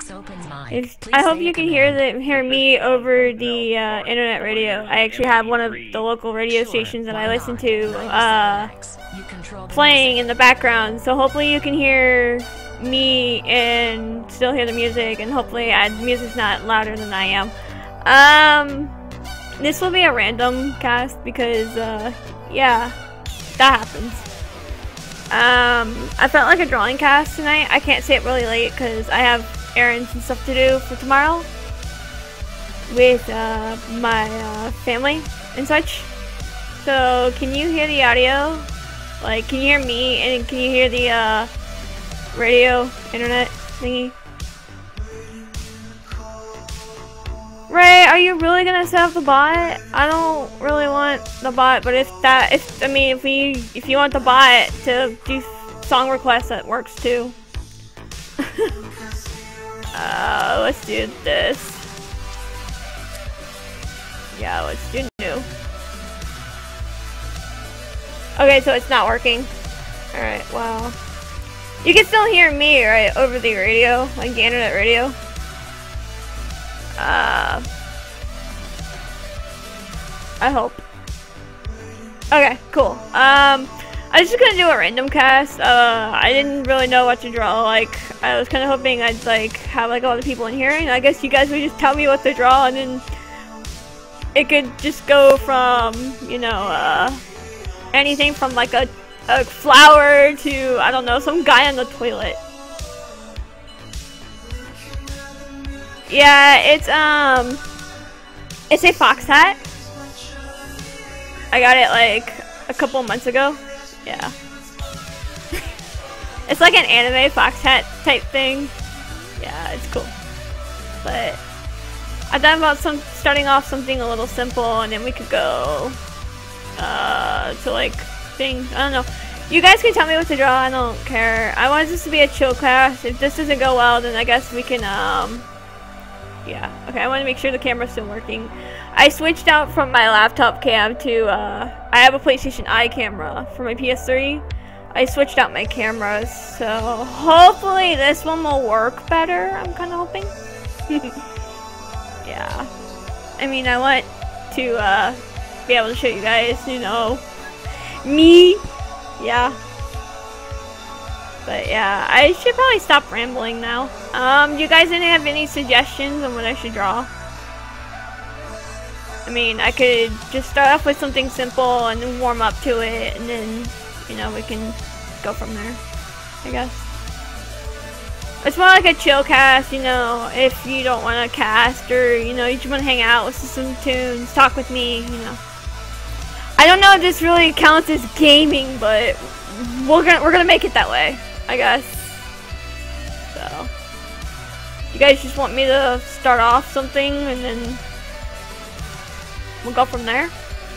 I hope you can hear me over the internet radio. I actually have one of the local radio stations that I listen to playing in the background, so hopefully you can hear me and still hear the music, and hopefully the music's not louder than I am. This will be a random cast because yeah, that happens. I felt like a drawing cast tonight. I can't stay up really late because I have errands and stuff to do for tomorrow with my family and such. So can you hear the audio? Like, can you hear me and can you hear the radio internet thingy? Ray, are you really gonna set up the bot? I don't really want the bot, but if you want the bot to do song requests, that works too. Let's do this. Yeah, let's do new. Okay, so it's not working. Alright, wow. You can still hear me, right, over the radio, like the internet radio. I hope. Okay, cool. I was just gonna do a random cast. I didn't really know what to draw. Like, I was kind of hoping I'd like have like a lot of people in here, and I guess you guys would just tell me what to draw, and then it could just go from, you know, anything from like a flower to, I don't know, some guy on the toilet. Yeah, it's a fox hat. I got it like a couple months ago. Yeah. It's like an anime fox hat type thing. Yeah, it's cool. But I thought about starting off something a little simple, and then we could go to like things. I don't know. You guys can tell me what to draw. I don't care. I want this to be a chill class. If this doesn't go well, then I guess we can yeah. Okay, I want to make sure the camera's still working. I switched out from my laptop cam to, I have a PlayStation Eye camera for my PS3. I switched out my cameras, so hopefully this one will work better, I'm kind of hoping. Yeah. I mean, I want to, be able to show you guys, you know, me. Yeah. But yeah, I should probably stop rambling now. You guys didn't have any suggestions on what I should draw? I mean, I could just start off with something simple and then warm up to it, and then, you know, we can go from there, I guess. It's more like a chill cast, you know, if you don't want to cast, or, you know, you just want to hang out, listen to some tunes, talk with me, you know. I don't know if this really counts as gaming, but we're gonna make it that way, I guess. So, you guys just want me to start off something and then we'll go from there?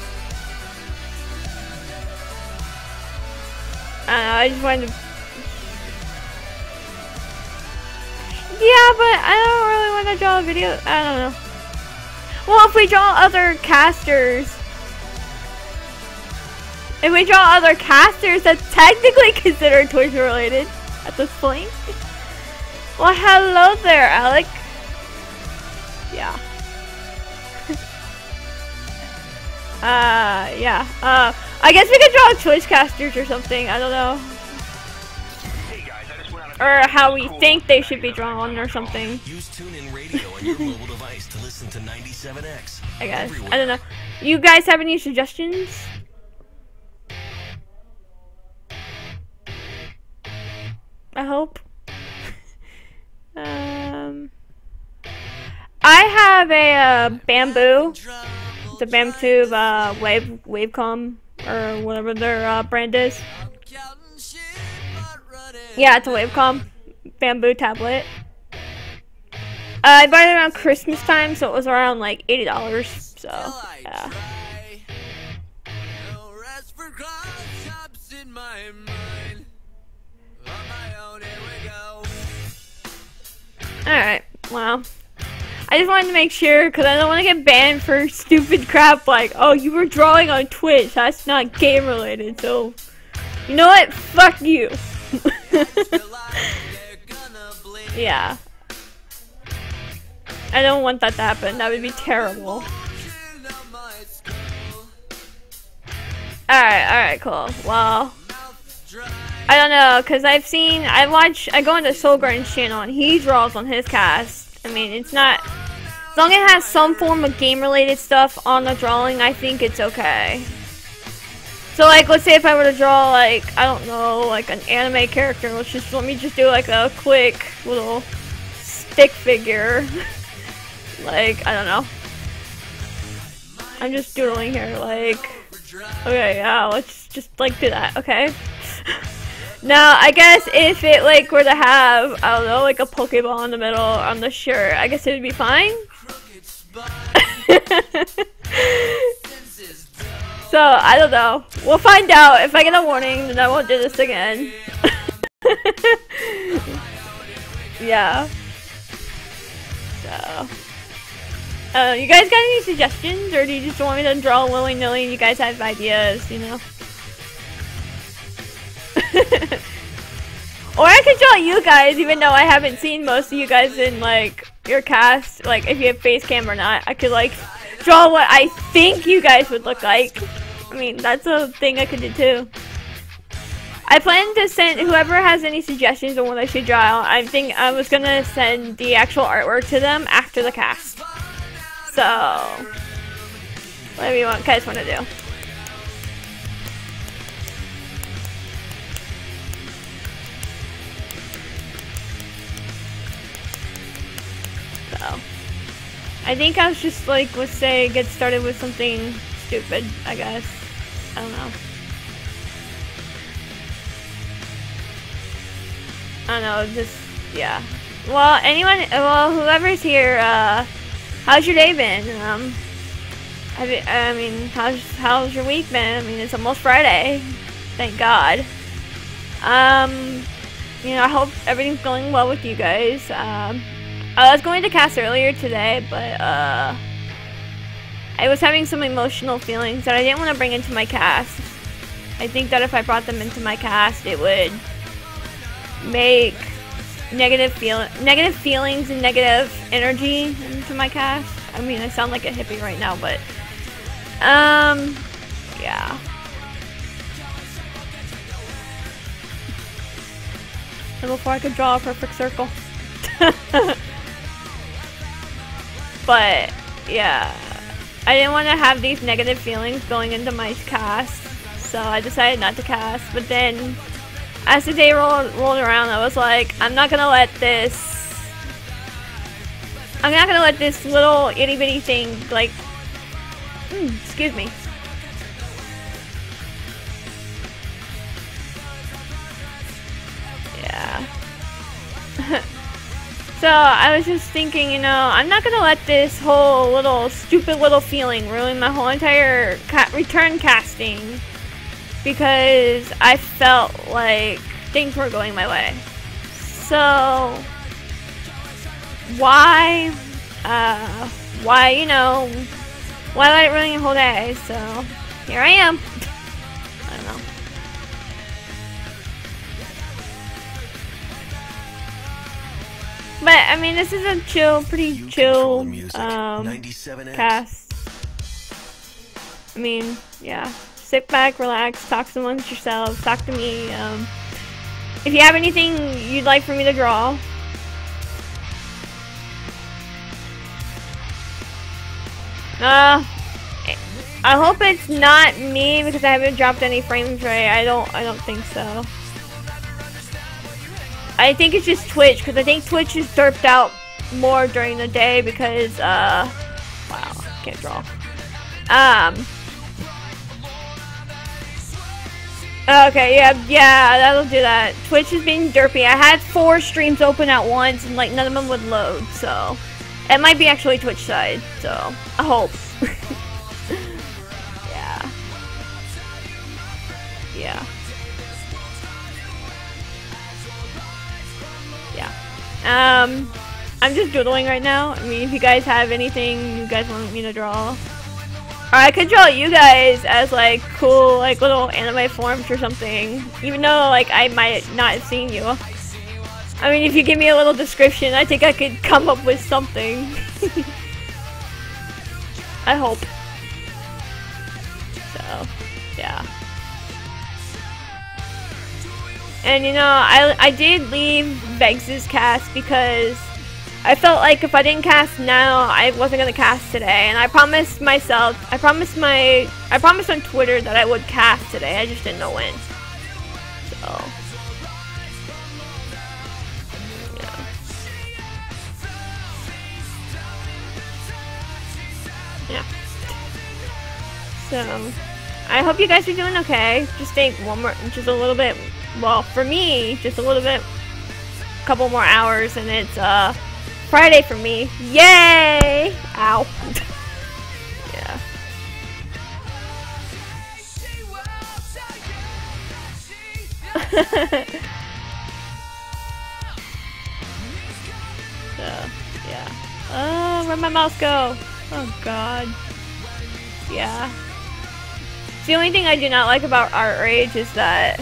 I just wanted to. Yeah, but I don't really want to draw a video. I don't know. Well, if we draw other casters. If we draw other casters, that's technically considered Twitch related at this point. Well, hello there, Alec. Yeah. Yeah. I guess we could draw Twitch casters or something. I don't know. Or how we think they should be drawn or something. Use TuneIn Radio on your mobile device to listen to 97X. I guess. I don't know. You guys have any suggestions? I hope. I have a bamboo. It's a bamboo Wavecom or whatever their brand is. Yeah, it's a Wavecom bamboo tablet. I bought it around Christmas time, so it was around like $80. So yeah. Alright, well, I just wanted to make sure, because I don't want to get banned for stupid crap like, oh, you were drawing on Twitch, that's not game related, so, you know what, fuck you. Yeah. I don't want that to happen. That would be terrible. Alright, cool. Well, I don't know, because I go into Soul Garden's channel and he draws on his cast. I mean, it's not, as long as it has some form of game related stuff on the drawing, I think it's okay. So like, let's say if I were to draw like, I don't know, like an anime character, let me just do like a quick little stick figure. Like, I don't know. I'm just doodling here, like, okay, yeah, let's just like do that, okay? Now, I guess if it like were to have, I don't know, like a Pokeball in the middle on the shirt, I guess it would be fine. So, I don't know. We'll find out. If I get a warning, then I won't do this again. Yeah. So. You guys got any suggestions? Or do you just want me to draw willy-nilly and you guys have ideas, you know? Or I could draw you guys, even though I haven't seen most of you guys in, like, your cast. Like, if you have face cam or not. I could, like, draw what I think you guys would look like. I mean, that's a thing I could do too. I plan to send whoever has any suggestions on what I should draw. I think I was gonna send the actual artwork to them after the cast. So, whatever you guys want to do. So, I think I was just like, let's say, get started with something stupid, I guess. I don't know. I don't know, just, yeah. Well, whoever's here, how's your day been? I mean, how's your week been? I mean, it's almost Friday. Thank God. You know, I hope everything's going well with you guys. I was going to cast earlier today, but, I was having some emotional feelings that I didn't want to bring into my cast. I think that if I brought them into my cast, it would make negative feelings and negative energy into my cast. I mean, I sound like a hippie right now, but yeah. And before I could draw a perfect circle. But yeah, I didn't want to have these negative feelings going into my cast, so I decided not to cast. But then, as the day rolled around, I was like, I'm not gonna let this little itty bitty thing, like, excuse me. Yeah. So, I was just thinking, you know, I'm not gonna let this whole stupid little feeling ruin my whole entire return casting, because I felt like things were going my way. So, why, you know, why let it ruin your whole day? So, here I am. I don't know. But, I mean, this is a pretty chill, cast. I mean, yeah. Sit back, relax, talk amongst yourselves, talk to me. If you have anything you'd like for me to draw. I hope it's not me, because I haven't dropped any frames right. I don't think so. I think it's just Twitch, because I think Twitch is derped out more during the day because, wow, I can't draw. Okay, yeah, that'll do that. Twitch is being derpy. I had 4 streams open at once, and, like, none of them would load, so. It might be actually Twitch side, so. I hope. Yeah. Yeah. I'm just doodling right now. I mean, if you guys have anything you guys want me to draw. Or I could draw you guys as, like, cool, like, little anime forms or something. Even though, like, I might not have seen you. I mean, if you give me a little description, I think I could come up with something. I hope. So, yeah. And you know, I did leave Vex's cast because I felt like if I didn't cast now, I wasn't gonna cast today. And I promised myself, I promised on Twitter that I would cast today. I just didn't know when. So, yeah. Yeah. So, I hope you guys are doing okay. Just take just a little bit. Well, for me, just a little bit, a couple more hours, and it's Friday for me. Yay! Ow. Yeah. So, yeah. Oh, where'd my mouse go? Oh God. Yeah. The only thing I do not like about Artrage is that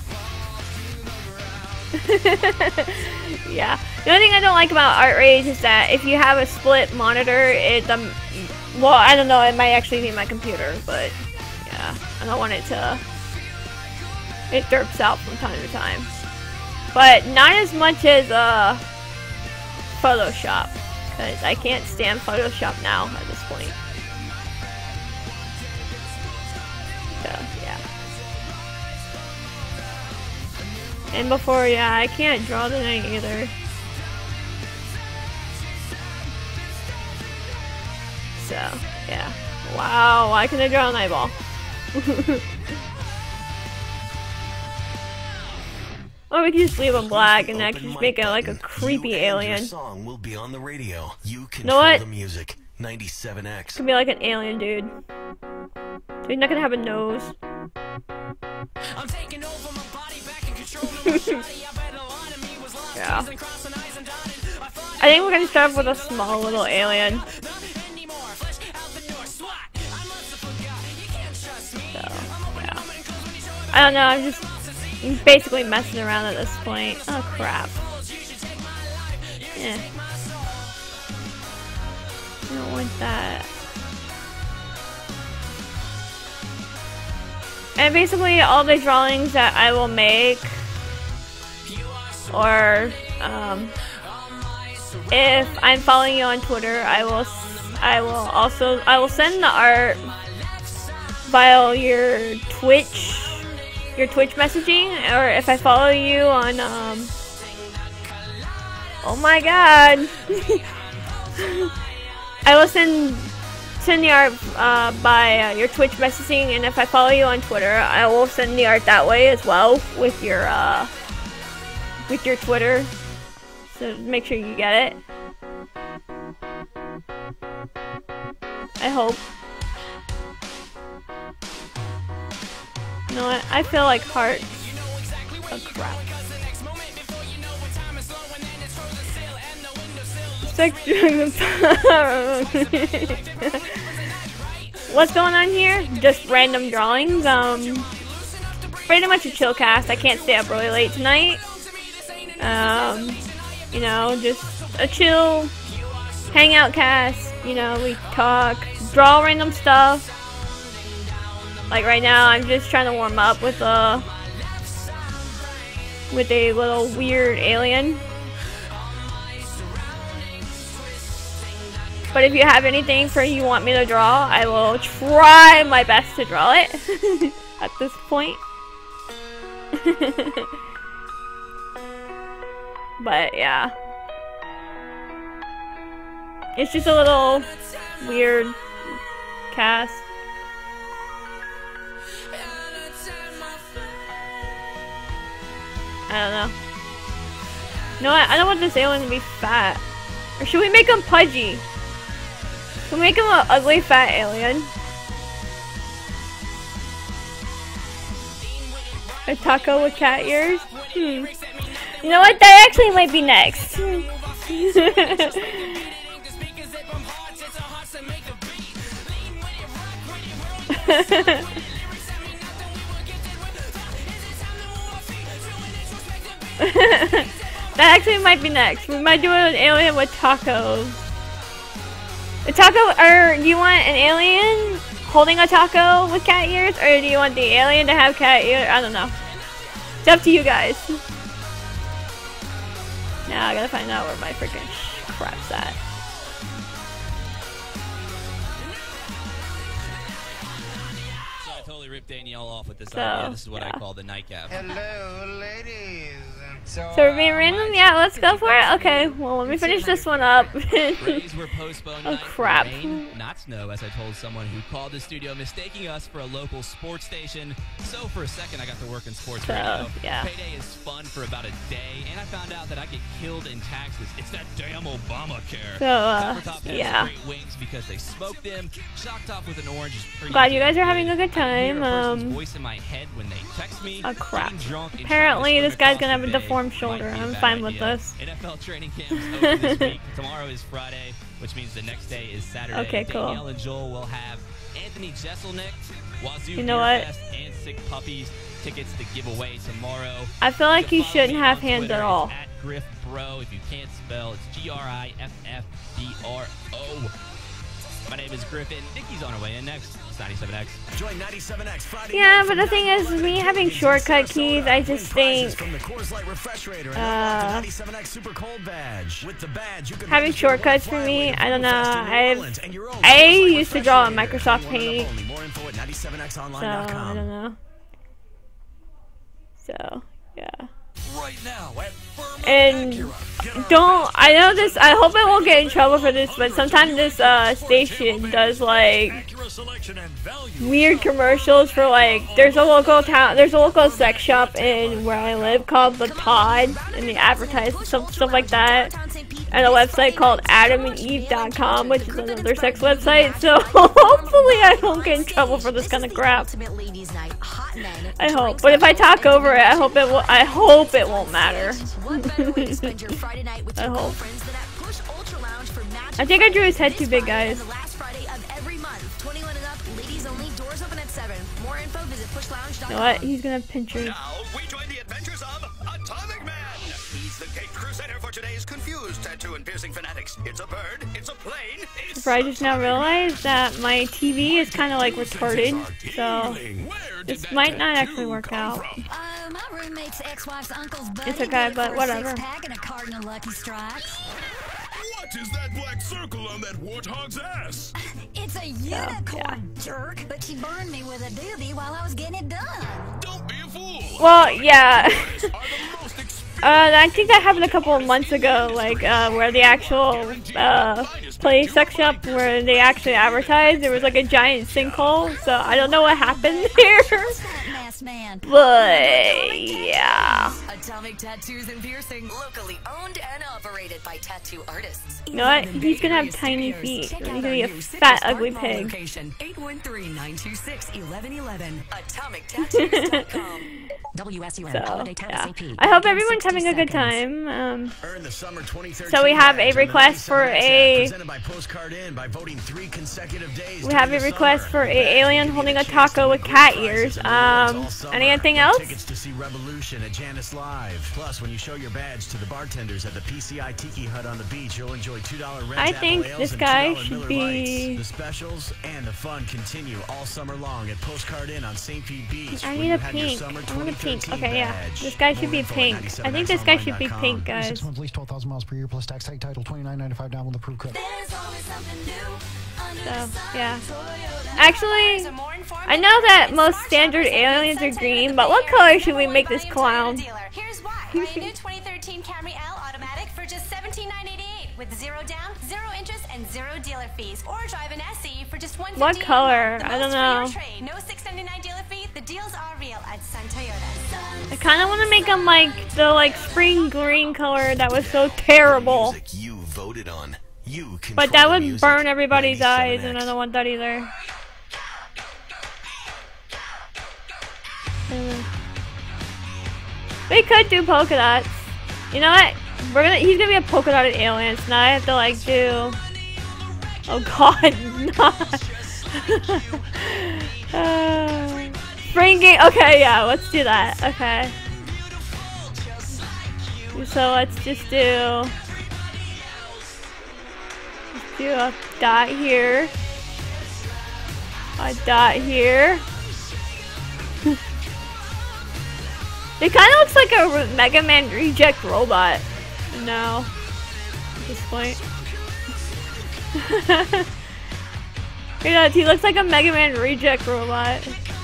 yeah. The only thing I don't like about Artrage is that if you have a split monitor, it well, I don't know, it might actually be my computer, but yeah, I don't want it to, it derps out from time to time. But not as much as Photoshop, because I can't stand Photoshop now at this point. So, yeah. And before, yeah, I can't draw tonight either. So, yeah. Wow, why can I draw an eyeball? Or we can just leave them black and I can just make it like a creepy alien. Song will be on the radio. You know what? The music. 97X. Could be like an alien dude. So he's not gonna have a nose. I'm taking over my body, back in control of my body. I bet a lot of me was lost. Yeah. I think we're gonna start with a small little alien. So, yeah. I don't know, I'm just basically messing around at this point. Oh crap. Yeah. I don't want that. And basically all the drawings that I will make, or if I'm following you on Twitter, I will send the art via your Twitch messaging, or if I follow you on oh my god. I will send the art by your Twitch messaging, and if I follow you on Twitter, I will send the art that way as well with your Twitter. So make sure you get it. I hope. You know what? I feel like hearts. Oh crap. What's going on here? Just random drawings. Pretty much a chill cast. I can't stay up really late tonight. You know, just a chill hangout cast. You know, we talk, draw random stuff. Like right now, I'm just trying to warm up with a little weird alien. But if you have anything you want me to draw, I will try my best to draw it at this point. But yeah. It's just a little weird cast. I don't know. No, I don't want this alien to be fat. Or should we make him pudgy? Can we make him an ugly fat alien? A taco with cat ears? You know what? That actually might be next. That actually might be next. We might do an alien with tacos. The taco, or do you want an alien holding a taco with cat ears, or do you want the alien to have cat ears? I don't know. It's up to you guys. Now I gotta find out where my freaking crap's at. So I totally ripped Danielle off with this So, idea. This is what yeah. I call the nightcap. Hello, ladies. So we're being random? Yeah, let's go for it. Okay, well, let me finish this one up. Rays were postponed Oh, tonight for crap. rain, not snow, as I told someone who called the studio mistaking us for a local sports station. So for a second, I got to work in sports radio. yeah. Payday is fun for about a day, and I found out that I get killed in taxes. It's that damn Obamacare. So, Covertop has yeah. great wings because they smoke them. Shock top with an orange is pretty Glad you guys are good. having a good I hear a time. person's voice in my head when they text me. Oh, crap. Getting drunk and Apparently, trying to this swim guy's across gonna have a the bay deformed might shoulder. be a I'm bad fine with idea. this. NFL training camps open this week. Tomorrow is Friday, which means the next day is Saturday. Okay, cool. Danielle and Joel will have Anthony Jeselnik, Wazoo You know Beer what? Fest, and Sick Puppies tickets to give away tomorrow. I feel like You you can follow shouldn't me have on hands Twitter. at all. It's at Griff Bro. If you can't spell, it's GRIFFBRO. My name is Griffin. Nikki's on her way in next. It's 97X. Join 97X Friday Yeah, night but the thing is, me having shortcut keys, I just think from the Coors Light Refrigerator and unlock the 97X Super Cold badge. With the badge, you can having register one shortcuts for flyway me, to I don't know. Fest in New Orleans and your own I Coors Light used to draw in Refrigerator. Microsoft One and Paint, only. More info at so I 97xonline.com. don't know. So, yeah. Right now at And I know this, I hope I won't get in trouble for this, but sometimes this station does like weird commercials for like, there's a local sex shop in where I live called The Pod, and they advertise stuff like that, and a website called adamandeve.com, which is another sex website, so hopefully I won't get in trouble for this kind of crap. I hope, but if I talk over it, I hope it won't matter. I hope. I think I drew his head too big, guys. You You know what? He's gonna have pinchers. Now we join the adventures of Atomic Man. He's the caped crusader for today's confused tattoo and piercing fanatics. It's a bird, it's a plane, it's I just now realized that my TV is kind of like retarded, so this might not actually work out. My roommate's ex-wife's uncle's buddy. It's okay, did it but for a whatever. six-pack and a carton of Lucky Strikes. What is that black circle on that warthog's ass? It's a unicorn, jerk. But she burned me with a doobie while I was getting it done. Don't be a fool. Well, yeah. Are the most expensive I think that happened a couple of months ago, like, where the actual, play sex shop, where they actually advertised, there was like a giant sinkhole, so I don't know what happened there, Masked man. but, yeah. Atomic Tattoos and Piercing, locally owned and operated by tattoo artists. You know what? He's gonna have tiny feet. He's gonna be a fat, ugly pig. Location 813-926-1111. AtomicTattoos.com. So, yeah. I hope everyone's having a good time. Earn the summer 2013 So we have a badge on the request for 97X app, a- presented by Postcard In by voting 3 consecutive days We have a during the request summer. for a alien holding a taco with cat ears. Anything else? Tickets to see Revolution at Janice Live. Plus, when you show your badge to the bartenders at the PCI Tiki Hut on the beach, you'll enjoy $2 Red I Apple think Ales this and guy $2 should Miller be- Lights. The specials and the fun continue all summer long at Postcard In on St. Pete Beach. I where need you a have your pink. summer I want a pink. 2013 Okay, yeah. badge. This guy should More be info at pink. I think this guy should be 97xonline.com. pink, guys. 6 months, at least 12,000 miles per year plus tax tag title $29.95 down with approved credit. So, yeah. Actually, I know that most standard aliens are green, but what color should we make this clown? Here's why. Buy a new 2013 Camry L automatic for just $17,988 with 0 down, 0 interest, and 0 dealer fees. Or drive an SE for just $158. What color? The I don't most for your know. trade. No $699 dealer fee. The deals are real at Sun Toyota. I kind of want to make him like the spring green color that was so terrible. Music you voted on. You But that control the would music. burn everybody's 97X. eyes, and I don't want that either. We could do polka dots. You know what? He's gonna be a polka dotted alien, so now I have to like do. Oh God, spring game. Okay, yeah, let's do that. Okay. So let's just do do a dot here. A dot here. It kind of looks like a Mega Man reject robot now, at this point. Yeah, he looks like a Mega Man reject robot.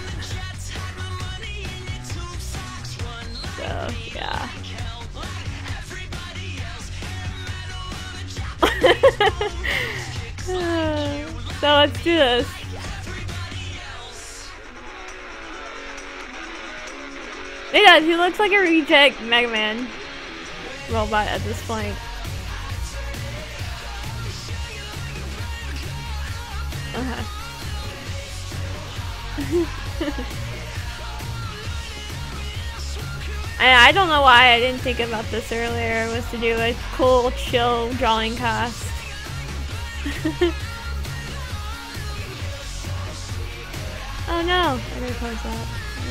So, yeah. So let's do this. Yeah, he looks like a reject Mega Man robot at this point. I don't know why I didn't think about this earlier. It was to do a cool, chill drawing cast. Oh no! I gotta close that.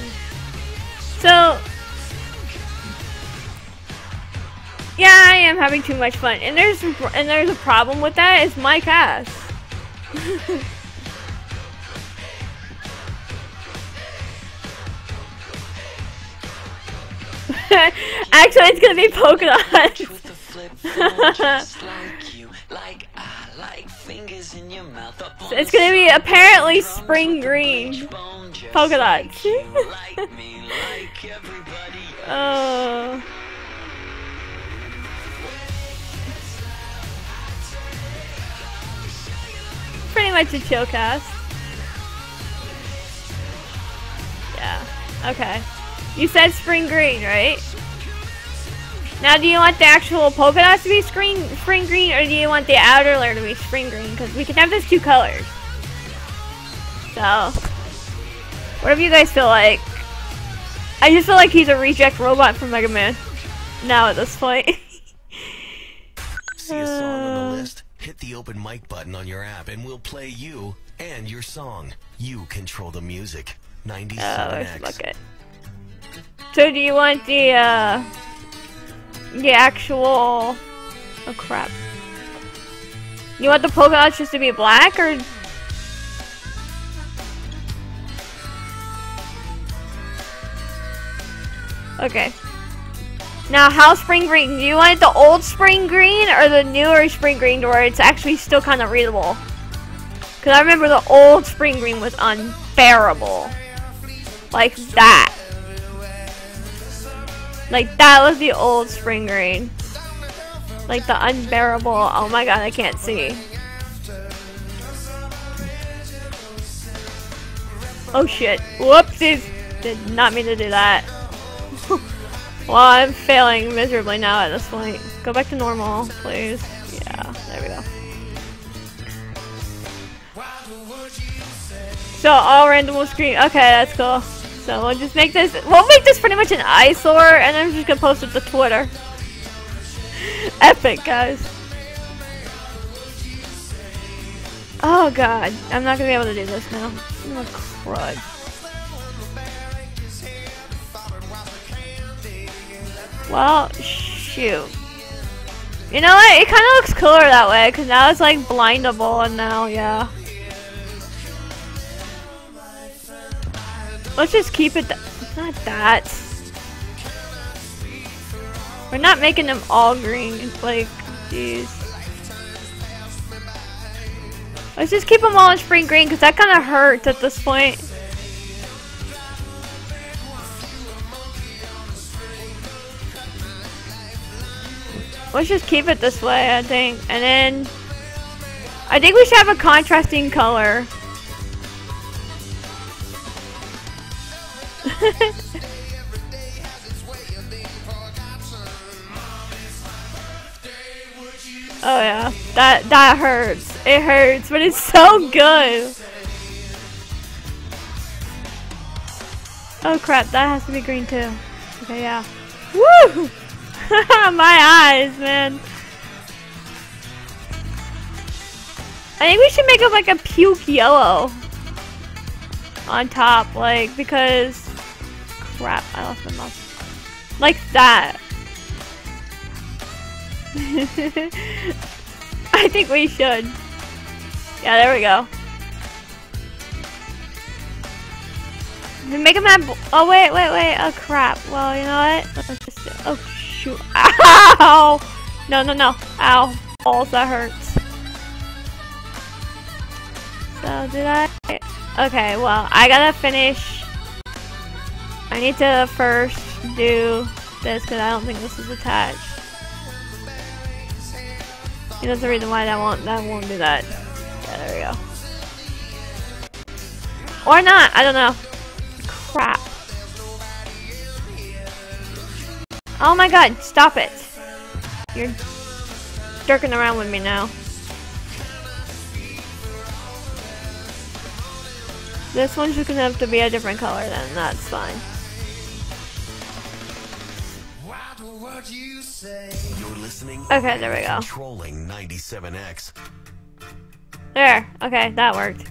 So, yeah, I am having too much fun, and there's a problem with that. Is my cast. Actually, it's gonna be polka dots. So it's gonna be apparently spring green polka dots. Oh. Pretty much a chill cast. Yeah. Okay. You said spring green, right? Now, do you want the actual polka dots to be spring green, or do you want the outer layer to be spring green? Because we can have those two colors. So, whatever you guys feel like. I just feel like he's a reject robot from Mega Man. Now at this point. See a song on the list? Hit the open mic button on your app and we'll play you and your song. You control the music. 97X. Look it. So do you want the actual... Oh crap. You want the polka dots just to be black, or... Okay. Now, how spring green? Do you want the old spring green or the newer spring green to where it's actually still kind of readable? Because I remember the old spring green was unbearable. Like that. Like that was the old spring green. Like the unbearable. Oh my god, I can't see. Oh shit. Whoopsies. Did not mean to do that. Well, I'm failing miserably now at this point. Go back to normal, please. Yeah, there we go. So, all random will screen. Okay, that's cool. So, we'll just make this... We'll make this pretty much an eyesore, and I'm just gonna post it to Twitter. Epic, guys. Oh, God. I'm not gonna be able to do this now. I'm a crud. Well, shoot. You know what? It kind of looks cooler that way, because now it's like blindable, and now, yeah. Let's just keep it. Not that. We're not making them all green. It's like, jeez. Let's just keep them all in spring green, because that kind of hurts at this point. Let's just keep it this way, I think. And then... I think we should have a contrasting color. Oh yeah, that hurts. It hurts, but it's so good. Oh crap, that has to be green too. Okay, yeah. Woo! My eyes, man. I think we should make it like a puke yellow on top, like, because crap, I lost my mouse. Like that. I think we should. Yeah, there we go. Make him have. Oh wait. Oh crap. Well, you know what? Let's just. Oh shoot. Ow! No. Ow. Balls, that hurts. So did I? Okay. Well, I gotta finish. I need to first do this because I don't think this is attached. That's the reason why that won't do that. Yeah, there we go. Or not, I don't know. Crap. Oh my god, stop it. You're jerking around with me now. This one's just gonna have to be a different color then, that's fine. You're listening. Okay, there we go. Controlling 97X. There. Okay, that worked.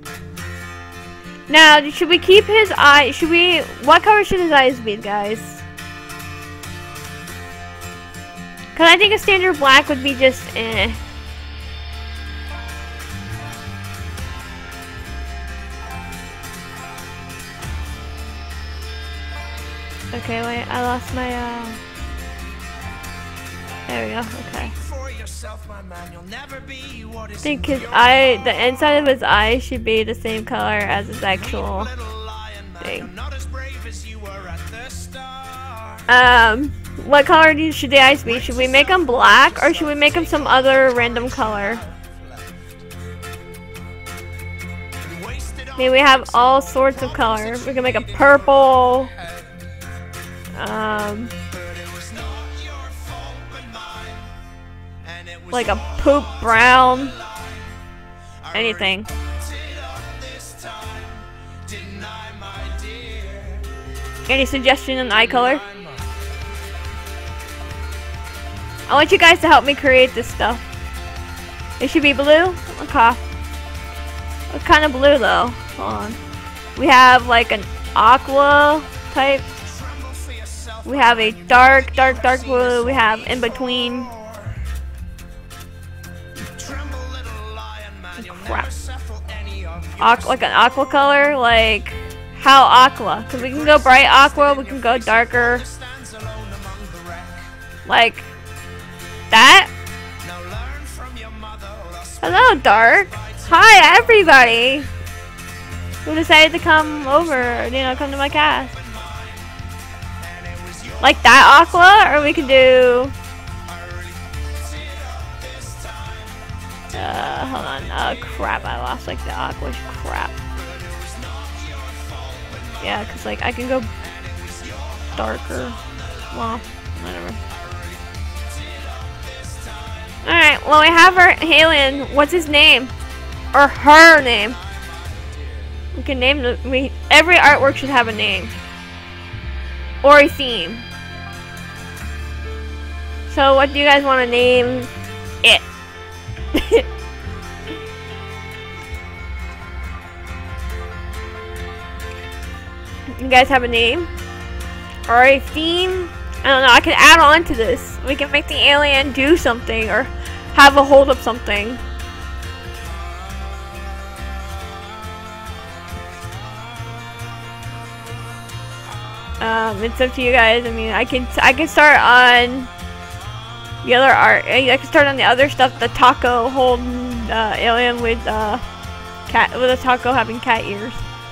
Now, should we keep his eye? What color should his eyes be, guys? Because I think a standard black would be just eh. Okay, wait, I lost my, there we go, okay. I think his eye, the inside of his eye should be the same color as his actual thing. What color should the eyes be? Should we make them black or should we make them some other random color? I mean, we have all sorts of color. We can make a purple. Like a poop brown. Anything. Any suggestion on eye color? I want you guys to help me create this stuff. It should be blue? Okay. What kind of blue though? Hold on. We have like an aqua type. We have a dark blue. We have in between. Crap. Like an aqua color? Like, how aqua? Because we can go bright aqua, we can go darker. Like, that? Hello, Dark. Hi, everybody. Who decided to come over, come to my cast? Like that aqua? Or we can do... hold on. Oh, crap. I lost, like, the aqua crap. Yeah, because, like, I can go darker. Well, whatever. Alright, well, we have our alien. What's his name? Or her name? We can name the... every artwork should have a name. Or a theme. So, what do you guys want to name it? You guys have a name? Or a theme? I don't know, I can add on to this. We can make the alien do something or have a hold of something. It's up to you guys. I mean, I can start on the other art. I can start on the other stuff. The taco holding alien with cat, with a taco having cat ears.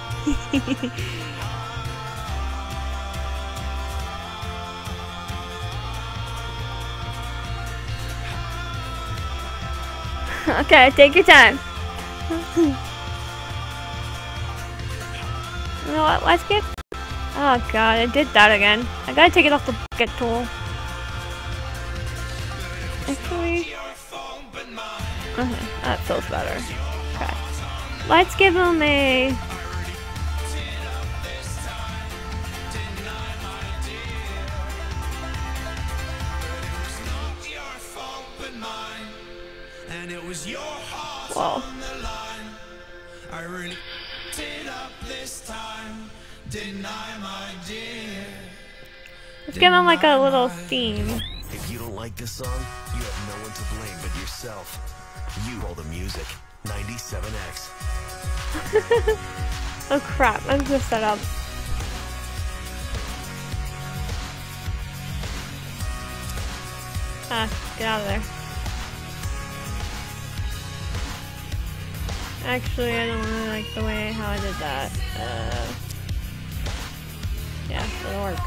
Okay, take your time. You know what? Let's get. Oh god, I did that again. I gotta take it off the bucket tool. Actually. Okay, that feels better. Okay. Let's give him a. Whoa. Let's give him like a little theme. If you don't like this song, you have no one to blame but yourself. You hold the music. 97X. Oh crap, I'm gonna set up. Ah, get out of there. Actually, I don't really like the way how I did that. Yeah, it'll work.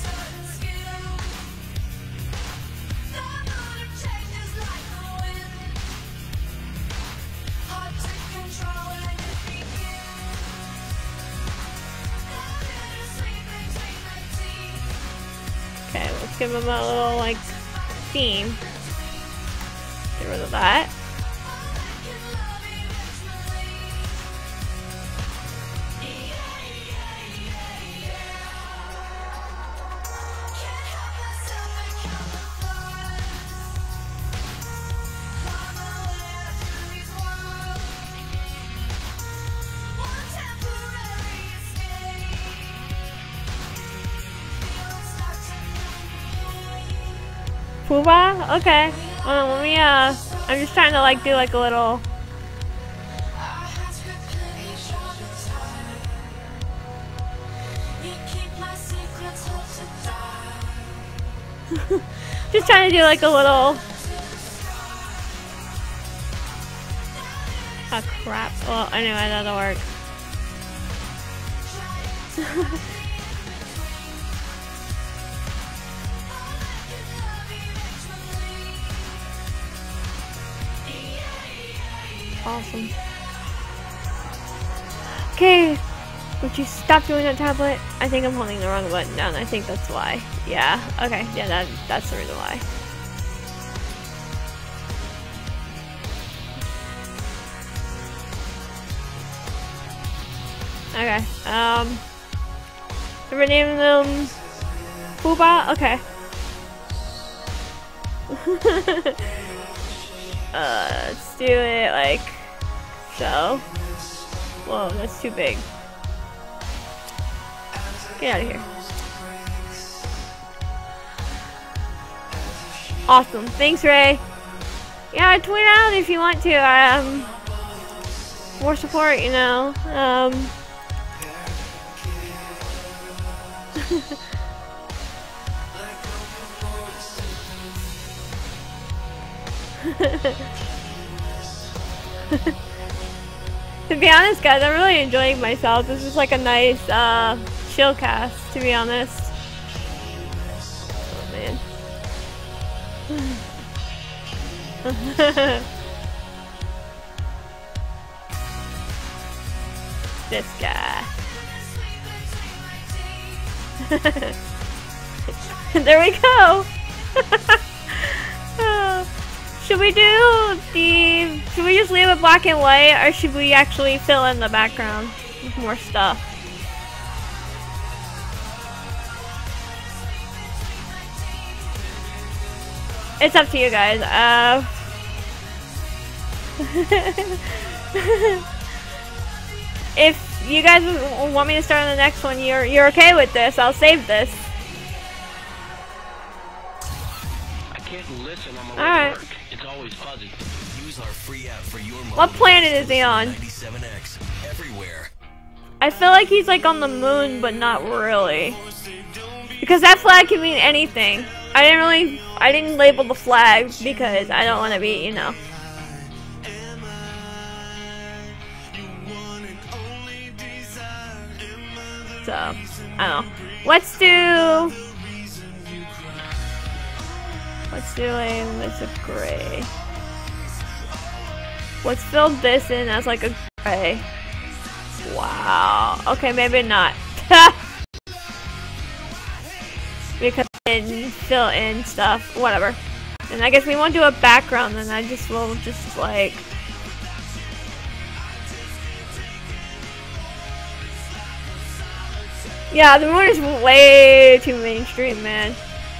Okay, let's give him a little, like, theme. Get rid of that. Pooba? Okay. Let me, I'm just trying to, like, do, like, a little... just trying to do, like, a little... Oh, crap. Well, anyway, that'll work. Awesome. Okay, would you stop doing that, tablet? I think I'm holding the wrong button down. I think that's why. Yeah. Okay. Yeah. That's the reason why. Okay. So we're naming them Pooba. Okay. Let's do it like so. Whoa, that's too big. Get out of here. Awesome. Thanks, Ray. Yeah, tweet out if you want to. More support, you know. To be honest, guys, I'm really enjoying myself. This is like a nice chill cast, to be honest. Oh man. This guy. There we go. Should we should we just leave it black and white, or should we actually fill in the background with more stuff? It's up to you guys. If you guys want me to start on the next one, you're okay with this, I'll save this. I can't listen on my way Alright. to work. It's always fuzzy. Use our free app for your What planet is he on? 97X everywhere. I feel like he's like on the moon, but not really. Because that flag can mean anything. I didn't label the flag because I don't want to be, you know. So, I don't know. Let's do a gray. Let's fill this in as like a gray. Wow. Okay, maybe not. Because I didn't fill in stuff. Whatever. And I guess we won't do a background, then I just will just like... Yeah, the moon is way too mainstream, man.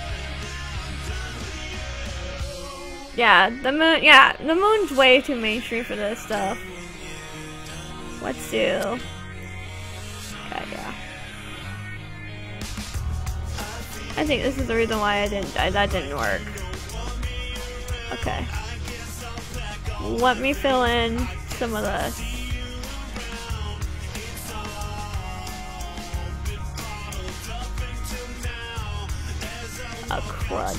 Yeah, the moon's way too mainstream for this stuff. Let's do... Okay, yeah. I think this is the reason why that didn't work. Okay. Let me fill in some of this. Oh, crud.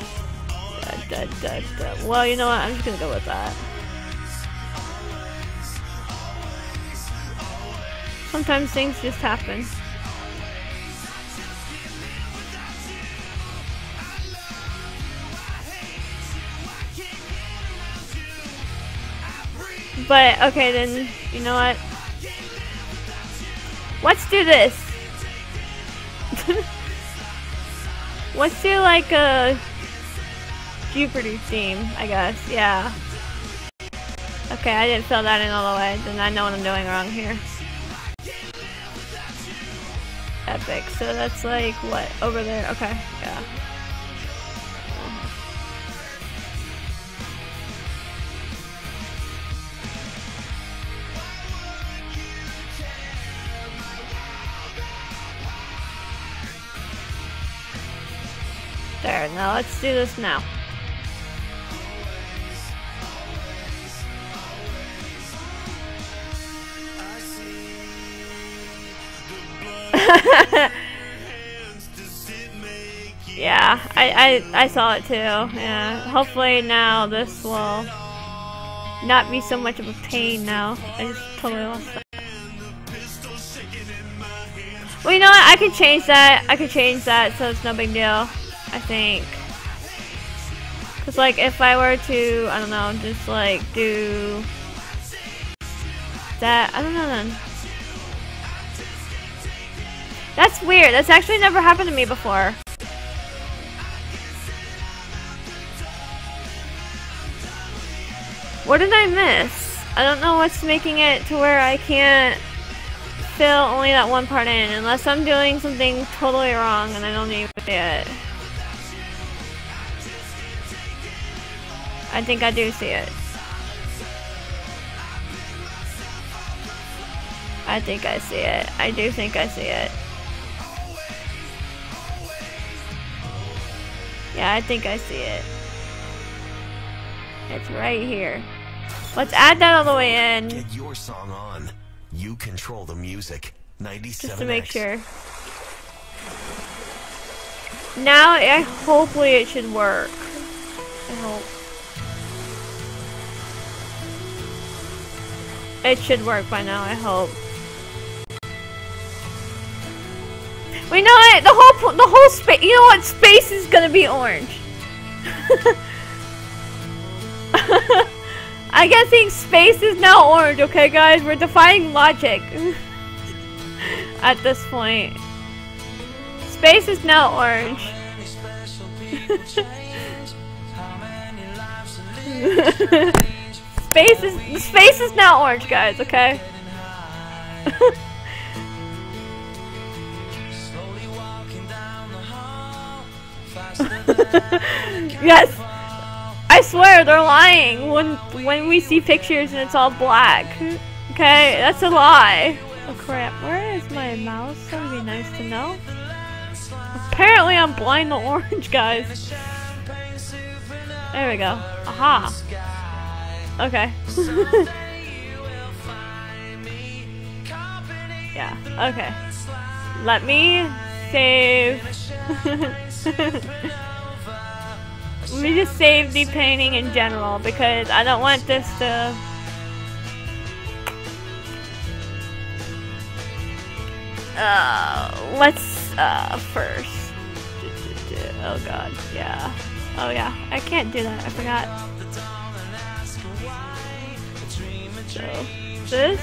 Well, you know what? I'm just gonna go with that. Sometimes things just happen. But, okay, then, you know what? Let's do this. Let's do like a Jeopardy theme, I guess. Yeah. Okay, I didn't fill that in all the way. Then I know what I'm doing wrong here. Epic. So that's like, what? Over there. Okay, yeah. There, now let's do this now. Yeah, I saw it too. Yeah, hopefully now this will not be so much of a pain now. I just totally lost that. Well, you know what? I could change that. I could change that so it's no big deal. I think. Cause like if I were to, I don't know, just like do that. I don't know then. That's weird. That's actually never happened to me before. What did I miss? I don't know what's making it to where I can't fill only that one part in, unless I'm doing something totally wrong and I don't even see it. I think I do see it. I think I see it. I do think I see it. Yeah, I think I see it. It's right here. Let's add that all the way in. Get your song on. You control the music. 97X. Just to make sure. Now, hopefully it should work. I hope. It should work by now, I hope. Wait, no, the whole space, you know what? Space is gonna be orange. I'm guessing space is now orange, okay guys? We're defying logic. At this point. Space is now orange. Space is now orange, guys, okay? Yes! I swear they're lying when we see pictures and it's all black. Okay, that's a lie. Oh crap, where is my mouse? That would be nice to know. Apparently I'm blind to orange, guys. There we go. Aha. Okay. Yeah, okay. Let me save. Let me just save the painting in general because I don't want this to. Let's first. Oh god, yeah. Oh yeah, I can't do that. I forgot. So this.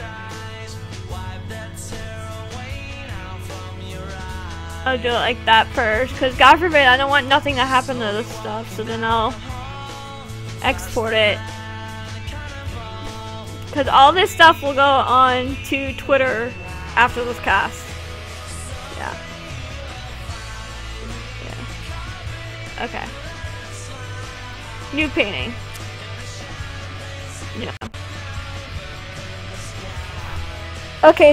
I'll do it like that first, because God forbid I don't want nothing to happen to this stuff, so then I'll export it. Because all this stuff will go on to Twitter after this cast. Yeah. Yeah. Okay. New painting. Yeah. Okay.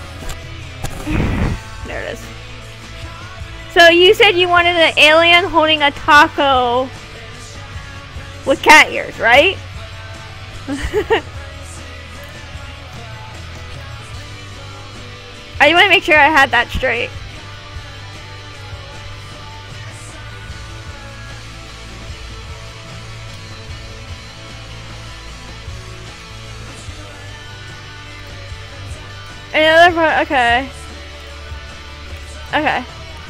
There it is. So you said you wanted an alien holding a taco with cat ears, right? I want to make sure I had that straight. Another part, okay. Okay.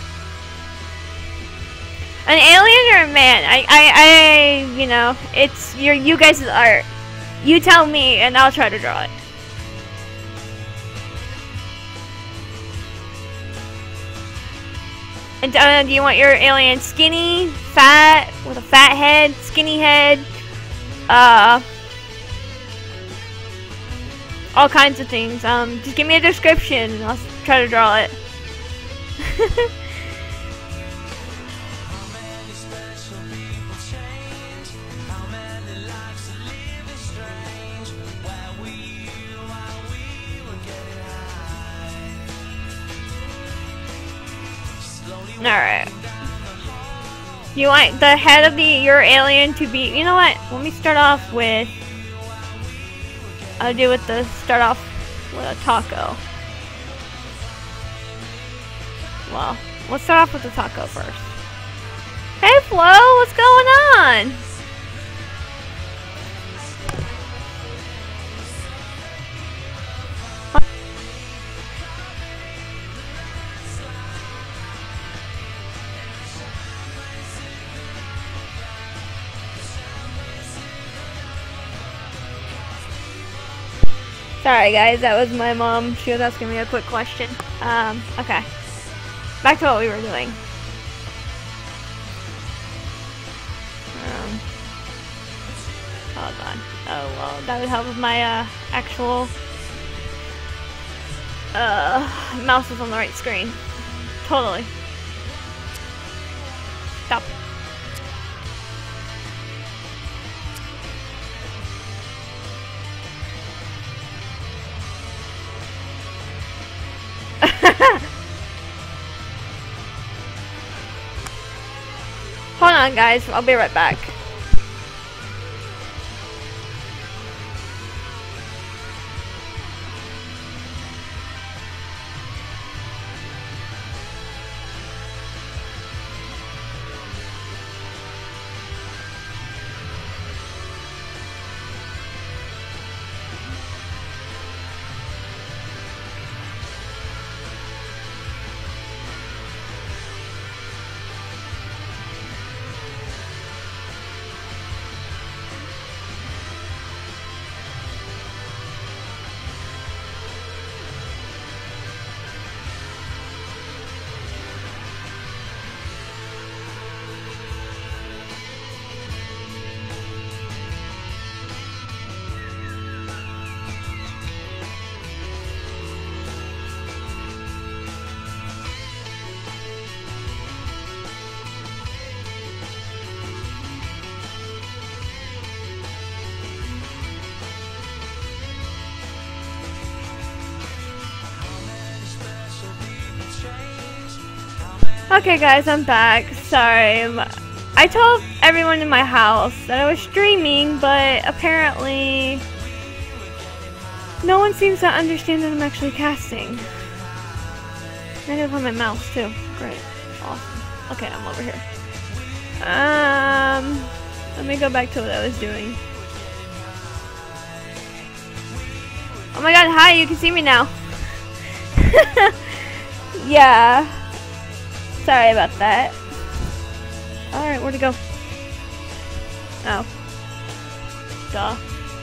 An alien or a man? I you know, it's you guys' art. You tell me and I'll try to draw it. And do you want your alien skinny, fat, with a fat head, skinny head, all kinds of things. Just give me a description and I'll try to draw it. Alright. You want the head of your alien to be, you know what? Let me start off with, start off with a taco. Well, let's start off with the taco first. Hey Flo, what's going on? Sorry guys, that was my mom. She was asking me a quick question. Okay. Back to what we were doing. Hold on. Oh well, that would help if my actual mouse was on the right screen. Totally. Stop. Hold on guys, I'll be right back. Okay guys, I'm back. Sorry. I told everyone in my house that I was streaming, but apparently no one seems to understand that I'm actually casting. I do it on my mouse too. Great. Awesome. Okay, I'm over here. Let me go back to what I was doing. Oh my god, hi, you can see me now. Yeah. Sorry about that. Alright, where'd it go? Oh. Duh.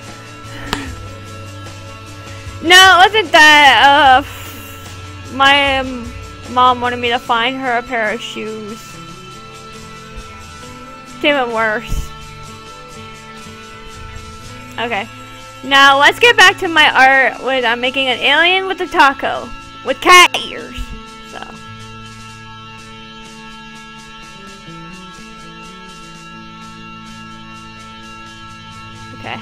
No, it wasn't that. My mom wanted me to find her a pair of shoes. It's even worse. Okay. Now, let's get back to my art with I'm making an alien with a taco. With cat ears. So. Okay.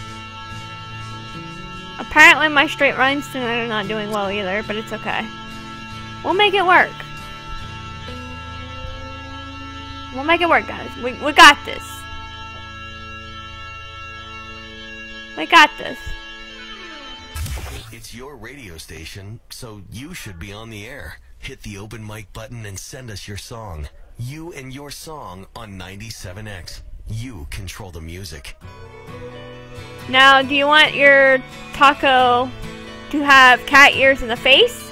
Apparently my straight lines tonight are not doing well either, but it's okay. We'll make it work. We'll make it work, guys. We got this. We got this. It's your radio station, so you should be on the air. Hit the open mic button and send us your song. You and your song on 97X. You control the music. Now, do you want your taco to have cat ears in the face?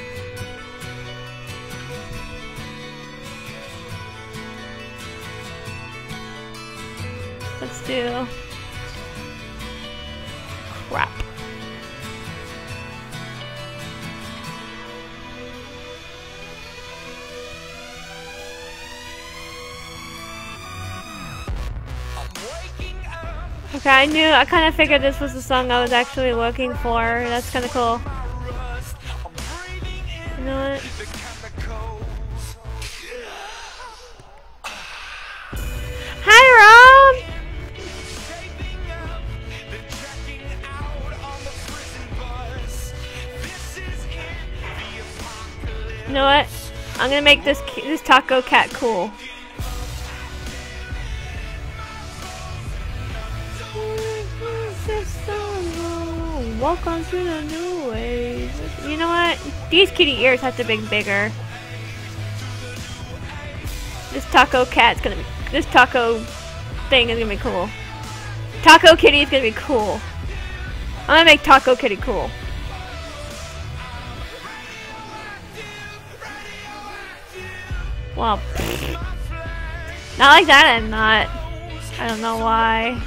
Let's do... crap. Okay, I kind of figured this was the song I was actually looking for. That's kind of cool. You know what? Hi, Rob! You know what? I'm gonna make this taco cat cool. Walk on through the new ways. You know what? These kitty ears have to be bigger. This taco cat's gonna be. This taco thing is gonna be cool. Taco kitty is gonna be cool. I'm gonna make taco kitty cool. Well, not like that. I'm not. I don't know why.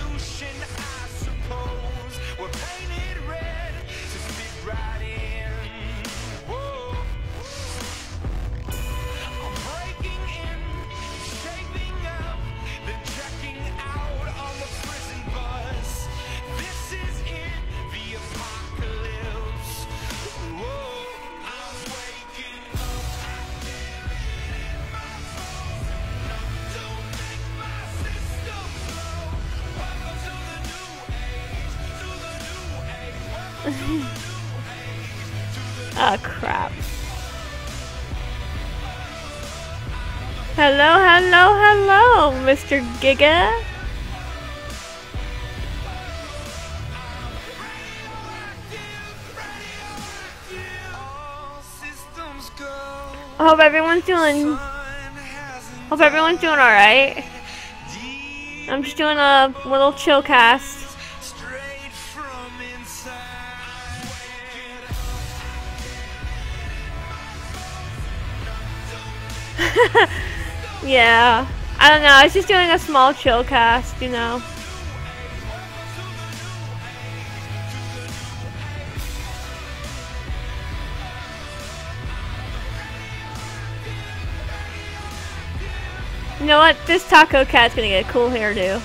Oh crap. Hello, hello, hello, Mr. Giga. I hope everyone's doing alright. I'm just doing a little chill cast. Yeah, I don't know, I was just doing a small chill cast, you know. You know what? This taco cat's gonna get a cool hairdo.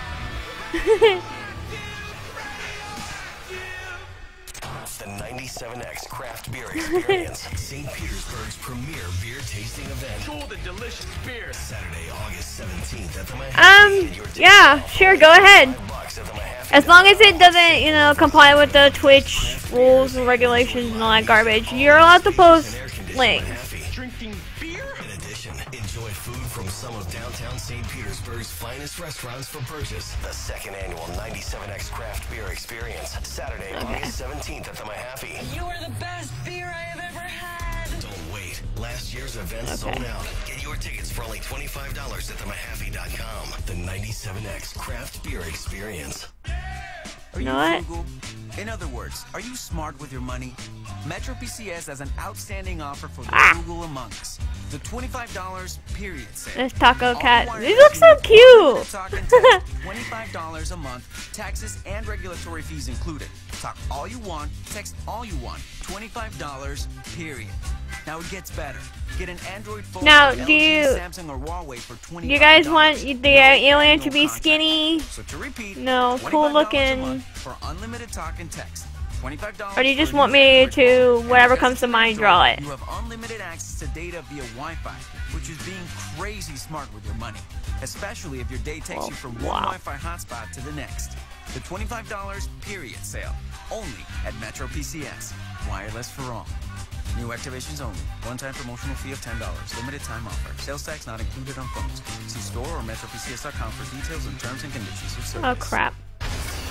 The 97X Craft Beer Experience, St. Petersburg's premier beer tasting event. Cool the delicious beer. Saturday, August 17th at the Mahaffey. Yeah, sure, go ahead. As long as it doesn't, you know, comply with the Twitch rules and regulations and all that garbage, you're allowed to post links. Drinking beer? In addition, enjoy food from some of downtown St. Petersburg's finest restaurants for purchase. The second annual 97X Craft Beer Experience, Saturday, August 17th at the Mahaffey. You are the best beer I have ever had. Don't wait. Last year's event sold out. Get your tickets for only $25 at themahaffey.com. The 97X Craft Beer Experience. Are you what? frugal? In other words, are you smart with your money? Metro PCS has an outstanding offer for the frugal among us. The $25 period sale. This taco cat. He looks so cute. $25 a month, taxes and regulatory fees included. Talk all you want, text all you want. $25 period. Now it gets better. Get an Android phone. Now, LG, do you, Samsung, or Huawei for $25. You guys want the alien to be skinny? So to repeat, no, cool looking. For unlimited talk and text. $25. Or do you just want me to, whatever comes to mind, draw it? You have unlimited access to data via Wi-Fi, which is being crazy smart with your money, especially if your day takes you from one Wi-Fi hotspot to the next. The $25 period sale, only at Metro PCS. Wireless for all. New activations only. One-time promotional fee of $10. Limited time offer. Sales tax not included on phones. See store or metropcs.com for details and terms and conditions of service. Oh crap.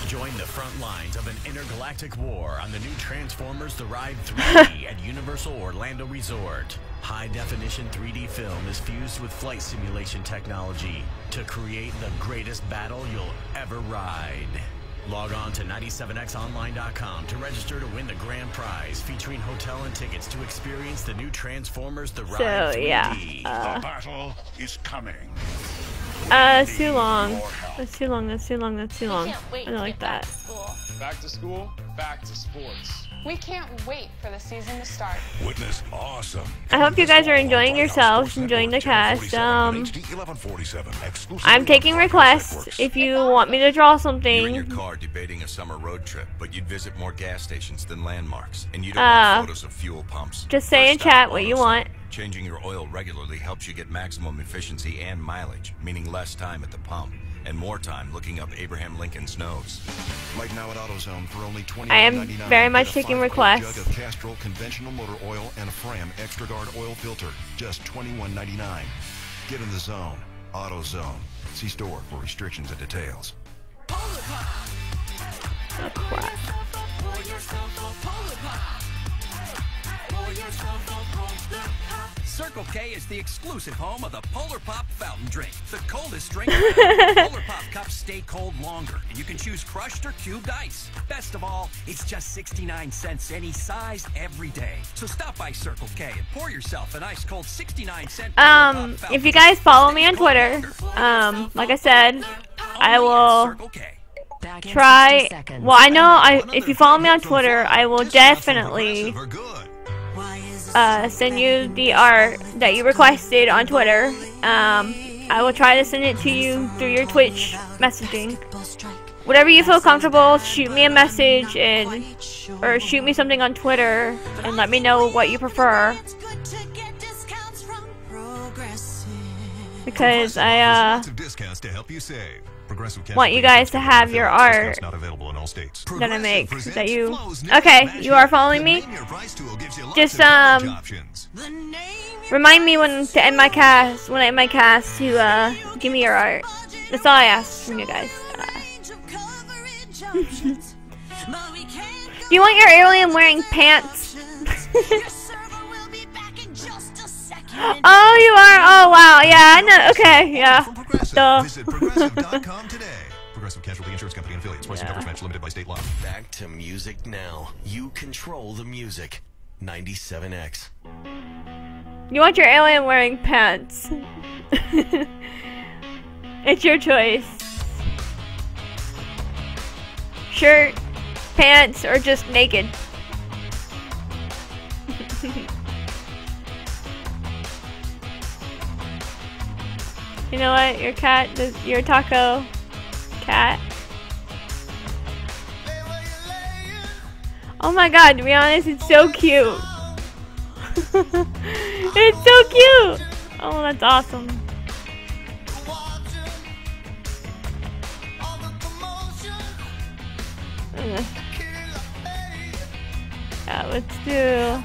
Join the front lines of an intergalactic war on the new Transformers The Ride 3D at Universal Orlando Resort. High-definition 3D film is fused with flight simulation technology to create the greatest battle you'll ever ride. Log on to 97xonline.com to register to win the grand prize featuring hotel and tickets to experience the new Transformers The Ride 3D. Yeah, the battle is coming. It's too long. That's too long. That's too long. That's too long. I don't like that. Back to school, back to sports. We can't wait for the season to start. Witness awesome. I hope you guys are enjoying yourselves, enjoying the cast. I'm taking requests. If you want me to draw something. You're in your car debating a summer road trip, but you'd visit more gas stations than landmarks, and you don't want photos of fuel pumps. Just say in chat what you want. Changing your oil regularly helps you get maximum efficiency and mileage, meaning less time at the pump and more time looking up Abraham Lincoln's nose. Right now at AutoZone for only $29.99. I am very much taking requests. Jug of Castrol conventional motor oil and a Fram Extra Guard oil filter, just $21.99. Get in the zone. AutoZone. See store for restrictions and details. Oh, crap. Circle K is the exclusive home of the Polar Pop fountain drink. The coldest drink around. Polar Pop cups stay cold longer, and you can choose crushed or cubed ice. Best of all, it's just 69 cents any size every day. So stop by Circle K and pour yourself an ice cold 69-cent if you guys follow me on Twitter, like I said, I will try. Well, I know if you follow me on Twitter, I will definitely send you the art that you requested on Twitter. I will try to send it to you through your Twitch messaging. Whatever you feel comfortable, shoot me a message or shoot me something on Twitter and let me know what you prefer. Because I want you guys to have your art that I make. That you okay? You are following me. Just remind me when to end my cast. When I end my cast, to give me your art. That's all I ask from you guys. Do you want your alien wearing pants? Oh, you are? Oh, wow. Yeah, I know. Okay, yeah. Visit progressive.com today. Progressive Casualty Insurance Company and affiliates. Price and coverage match limited by state law. Back to music now. You control the music. 97X. You want your alien wearing pants? It's your choice. Shirt, pants, or just naked. You know what? Your cat, your taco cat. Oh my god, to be honest, it's so cute. It's so cute. Oh, that's awesome. Yeah, let's do.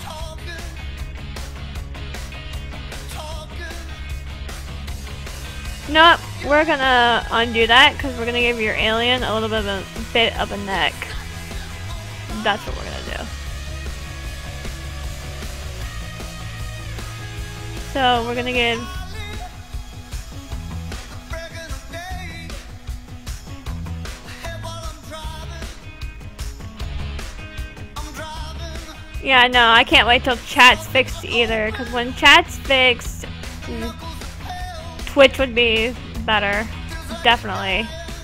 Nope, we're gonna undo that because we're gonna give your alien a little bit of a neck. That's what we're gonna do. So we're gonna give. Yeah, no, I can't wait till chat's fixed either, because when chat's fixed, Twitch would be better. Definitely.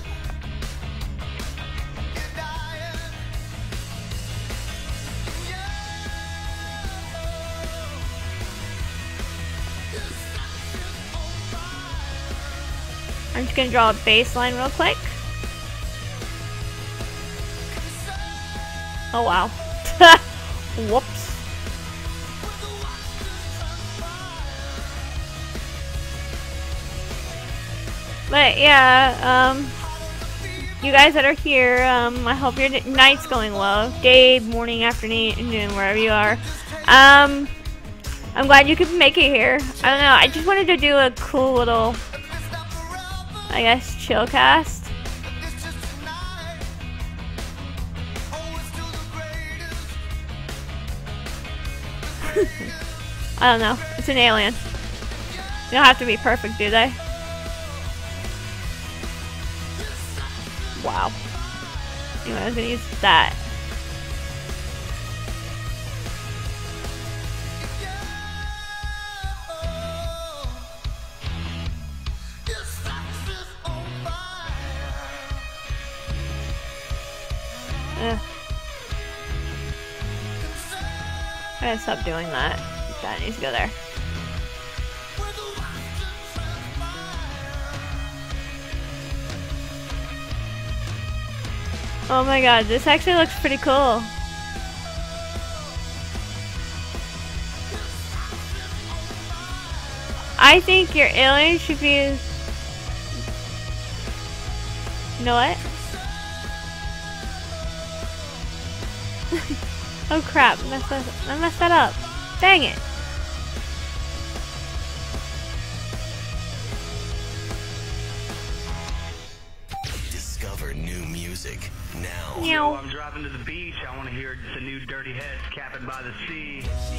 I'm just gonna draw a baseline real quick. Oh wow. Whoops. But yeah, you guys that are here, I hope your night's going well. Day, morning, afternoon, wherever you are. I'm glad you could make it here. I don't know, I just wanted to do a cool little, I guess, chill cast. I don't know. It's an alien. They don't have to be perfect, do they? Wow. Anyway, I was gonna use that. I gotta stop doing that. That needs to go there. Oh my god, this actually looks pretty cool. I think your alien should be... You know what? Oh crap, I messed that up. Dang it. Discover new music now. Yo, I'm driving to the beach. I want to hear the new Dirty Heads, Capping by the Sea.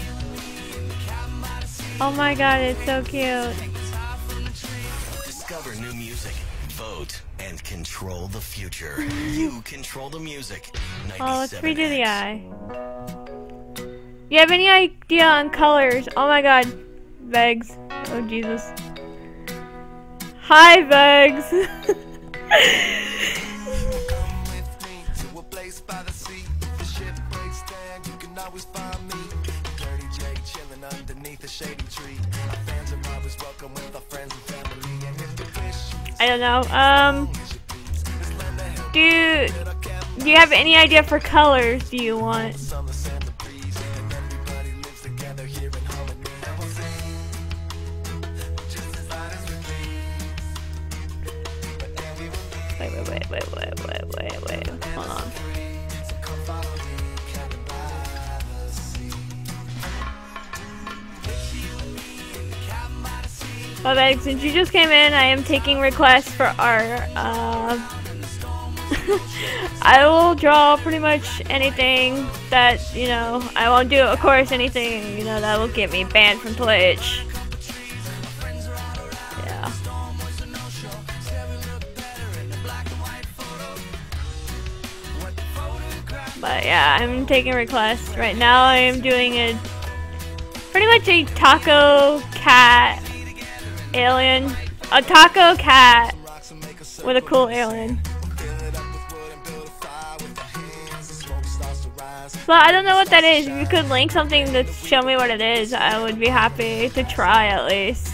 Oh my god, it's so cute. Discover new music. Vote and control the future. You control the music. Oh, let's redo the eye. You have any idea on colors? Oh my god. Vegs. Oh Jesus. Hi, Vegs. I don't know. Do you have any idea for colors do you want? Wait. Hold on. Well, Meg, since you just came in, I am taking requests for art. I will draw pretty much anything that, you know, I won't do, of course, anything, you know, that will get me banned from Twitch. Yeah. But yeah, I'm taking requests. Right now I am doing pretty much a taco cat alien. A taco cat with a cool alien. Well, I don't know what that is. If you could link something to show me what it is, I would be happy to try at least.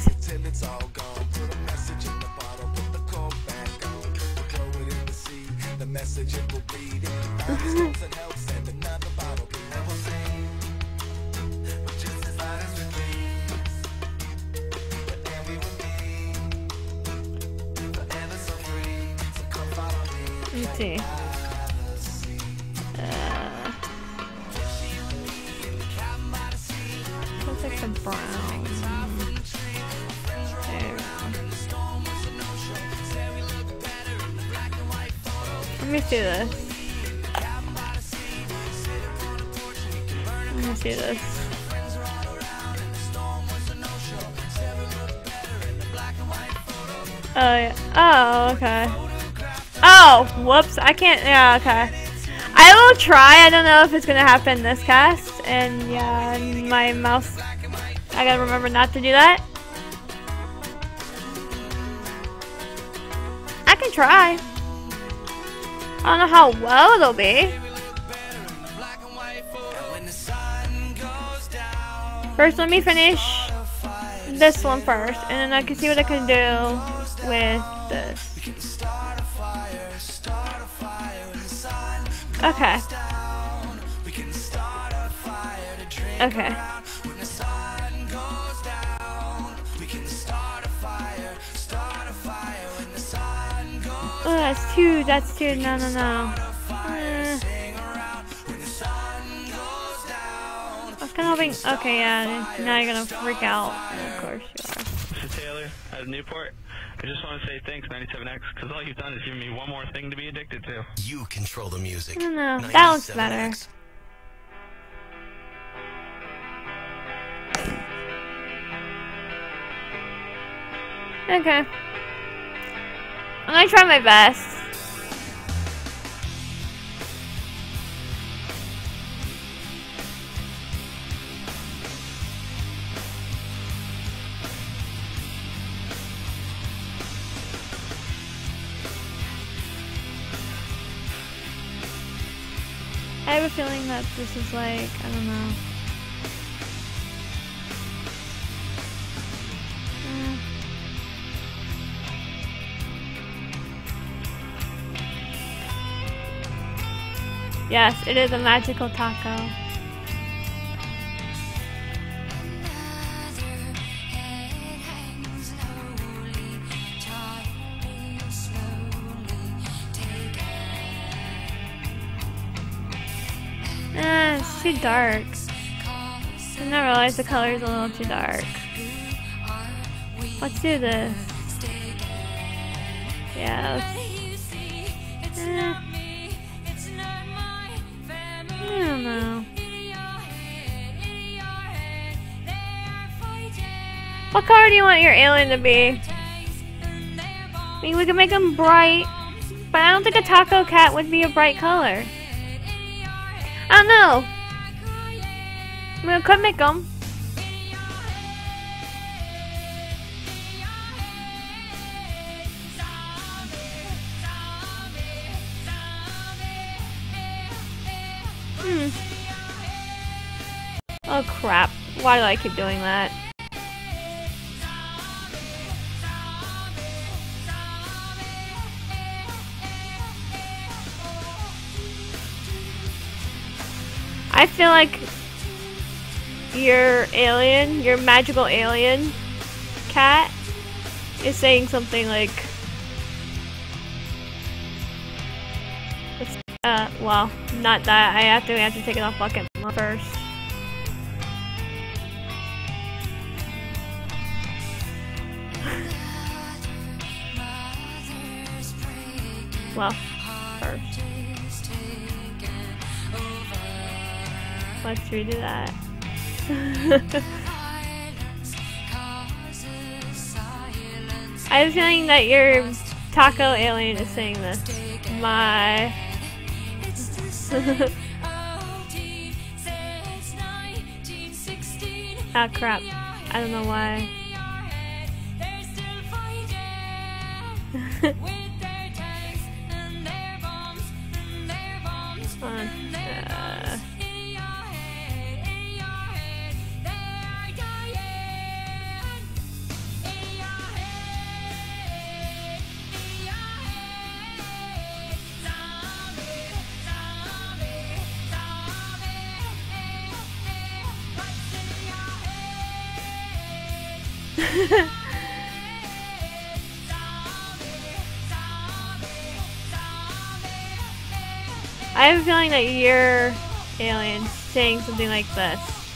Let's see. Looks like some brown. There. Let me see this. Let me see this. Oh yeah. Oh, okay. Oh, whoops. I can't. Yeah, okay. I will try. I don't know if it's gonna happen this cast. And yeah, my mouse. I gotta remember not to do that. I can try. I don't know how well it'll be. First, let me finish this one first, and then I can see what I can do with this. Okay. Okay. Oh, that's two. That's two. No. I was kind of hoping. Okay, yeah. Now you're gonna freak out. Of course you are. This is Taylor out of Newport. I just want to say thanks, 97X, because all you've done is give me one more thing to be addicted to. You control the music. No, that looks better. Okay. I'm gonna try my best. I have a feeling that this is like, I don't know. Yes, it is a magical taco. It's too dark. I didn't realize the color is a little too dark. Let's do this. Yeah. I don't know. What color do you want your alien to be? I mean, we can make them bright, but I don't think a taco cat would be a bright color. I don't know. I mean, I could make them. Oh crap. Why do I keep doing that? I feel like your alien, your magical alien cat is saying something like, well, not that. We have to take it off bucket first. Well, first. Let's redo that. I have a feeling that your taco alien is saying this. My... Ah, crap. I don't know why. Hold on. I have a feeling that your alien's saying something like this.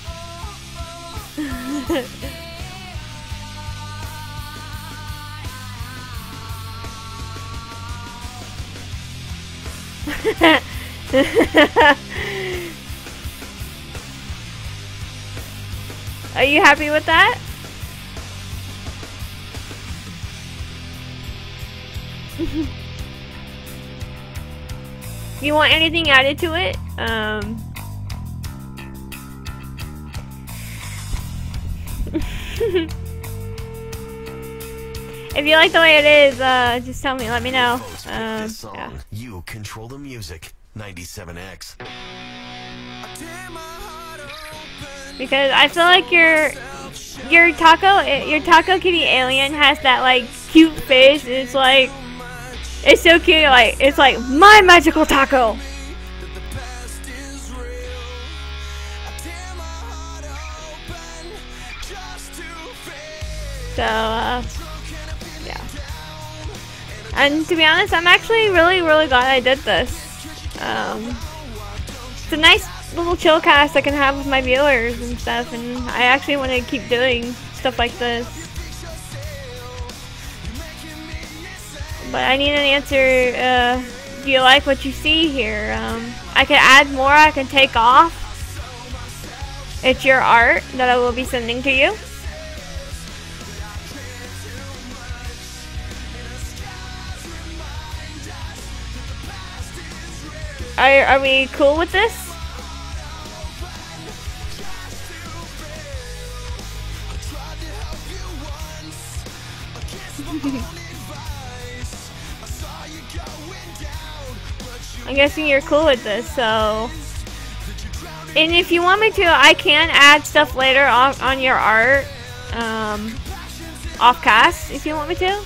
Are you happy with that? You want anything added to it? If you like the way it is, just tell me, let me know. This song, yeah. You control the music. 97X. Because I feel like your taco kitty alien has that like cute face. It's like, it's so cute. Like, it's like my magical taco. So yeah. And to be honest, I'm actually really glad I did this. It's a nice little chill cast I can have with my viewers and stuff, and I actually want to keep doing stuff like this. But I need an answer. Do you like what you see here? I can add more, I can take off. It's your art that I will be sending to you. Are we cool with this? I'm guessing you're cool with this, so... And if you want me to, I can add stuff later on your art, off cast, if you want me to.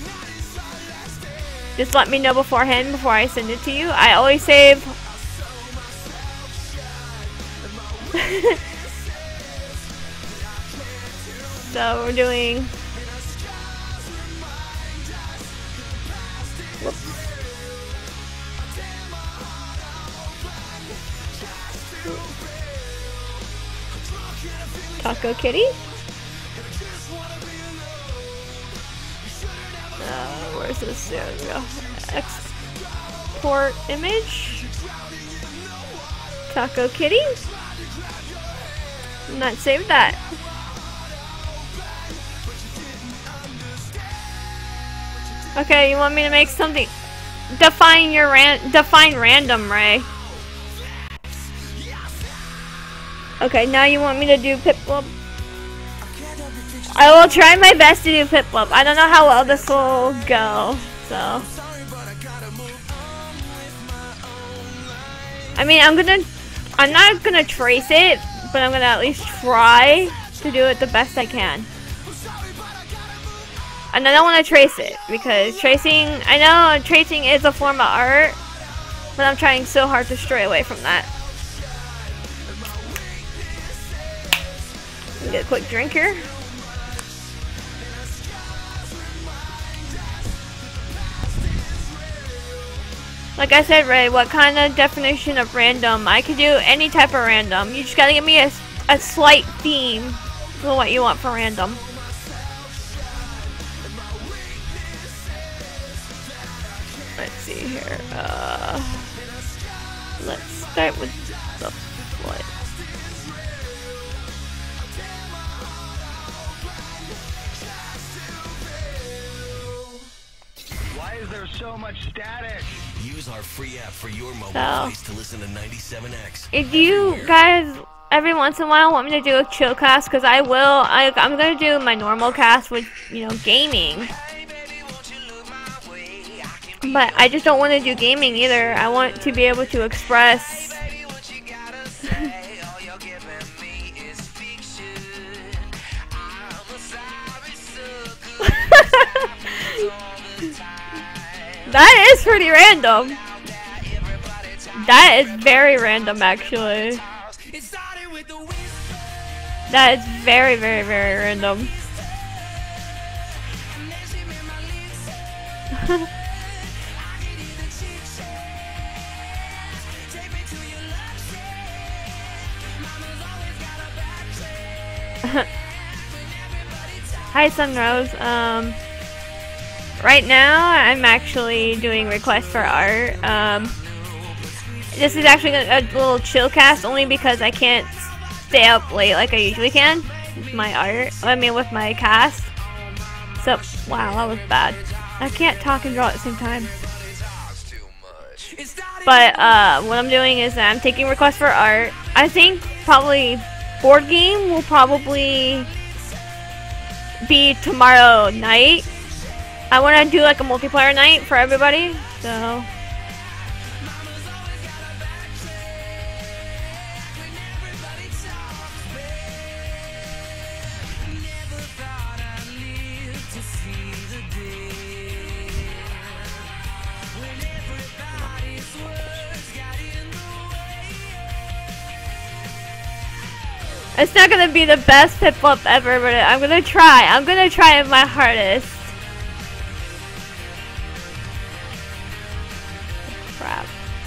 Just let me know beforehand before I send it to you. I always save... So we're doing... Whoops. Taco Kitty? Where's this? There we go. Export image. Taco Kitty? Not saved that. Okay, you want me to make something? Define random, Ray. Okay, now you want me to do Piplup? I will try my best to do Piplup. I don't know how well this will go, so. I mean, I'm not gonna trace it, but I'm gonna at least try to do it the best I can. And I don't want to trace it, because tracing, I know tracing is a form of art, but I'm trying so hard to stray away from that. Let me get a quick drink here. Like I said, Ray, what kind of definition of random? I could do any type of random. You just gotta give me a slight theme for what you want for random. Let's see here. Let's start with the foot. Why is there so much static? Use our free app for your mobile device to listen to 97X. If you guys every once in a while want me to do a chill cast, because I will, I'm gonna do my normal cast with, you know, gaming. But I just don't want to do gaming either. I want to be able to express. That is pretty random. That is very random, actually. That is very, very, very random. Hi, Sunrose. Right now, I'm actually doing requests for art. This is actually a little chill cast, only because I can't stay up late like I usually can with my art. I mean, with my cast. So, wow, that was bad. I can't talk and draw at the same time. But what I'm doing is I'm taking requests for art. I think probably board game will probably be tomorrow night. I want to do like a multiplayer night for everybody, so. It's not gonna be the best Piplup ever, but I'm gonna try. I'm gonna try my hardest. Crap.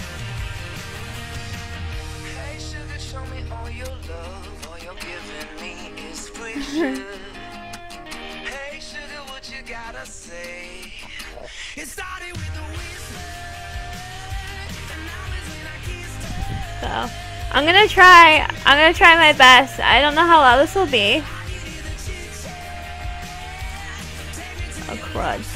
So, I'm gonna try my best. I don't know how well this will be. Oh, crud.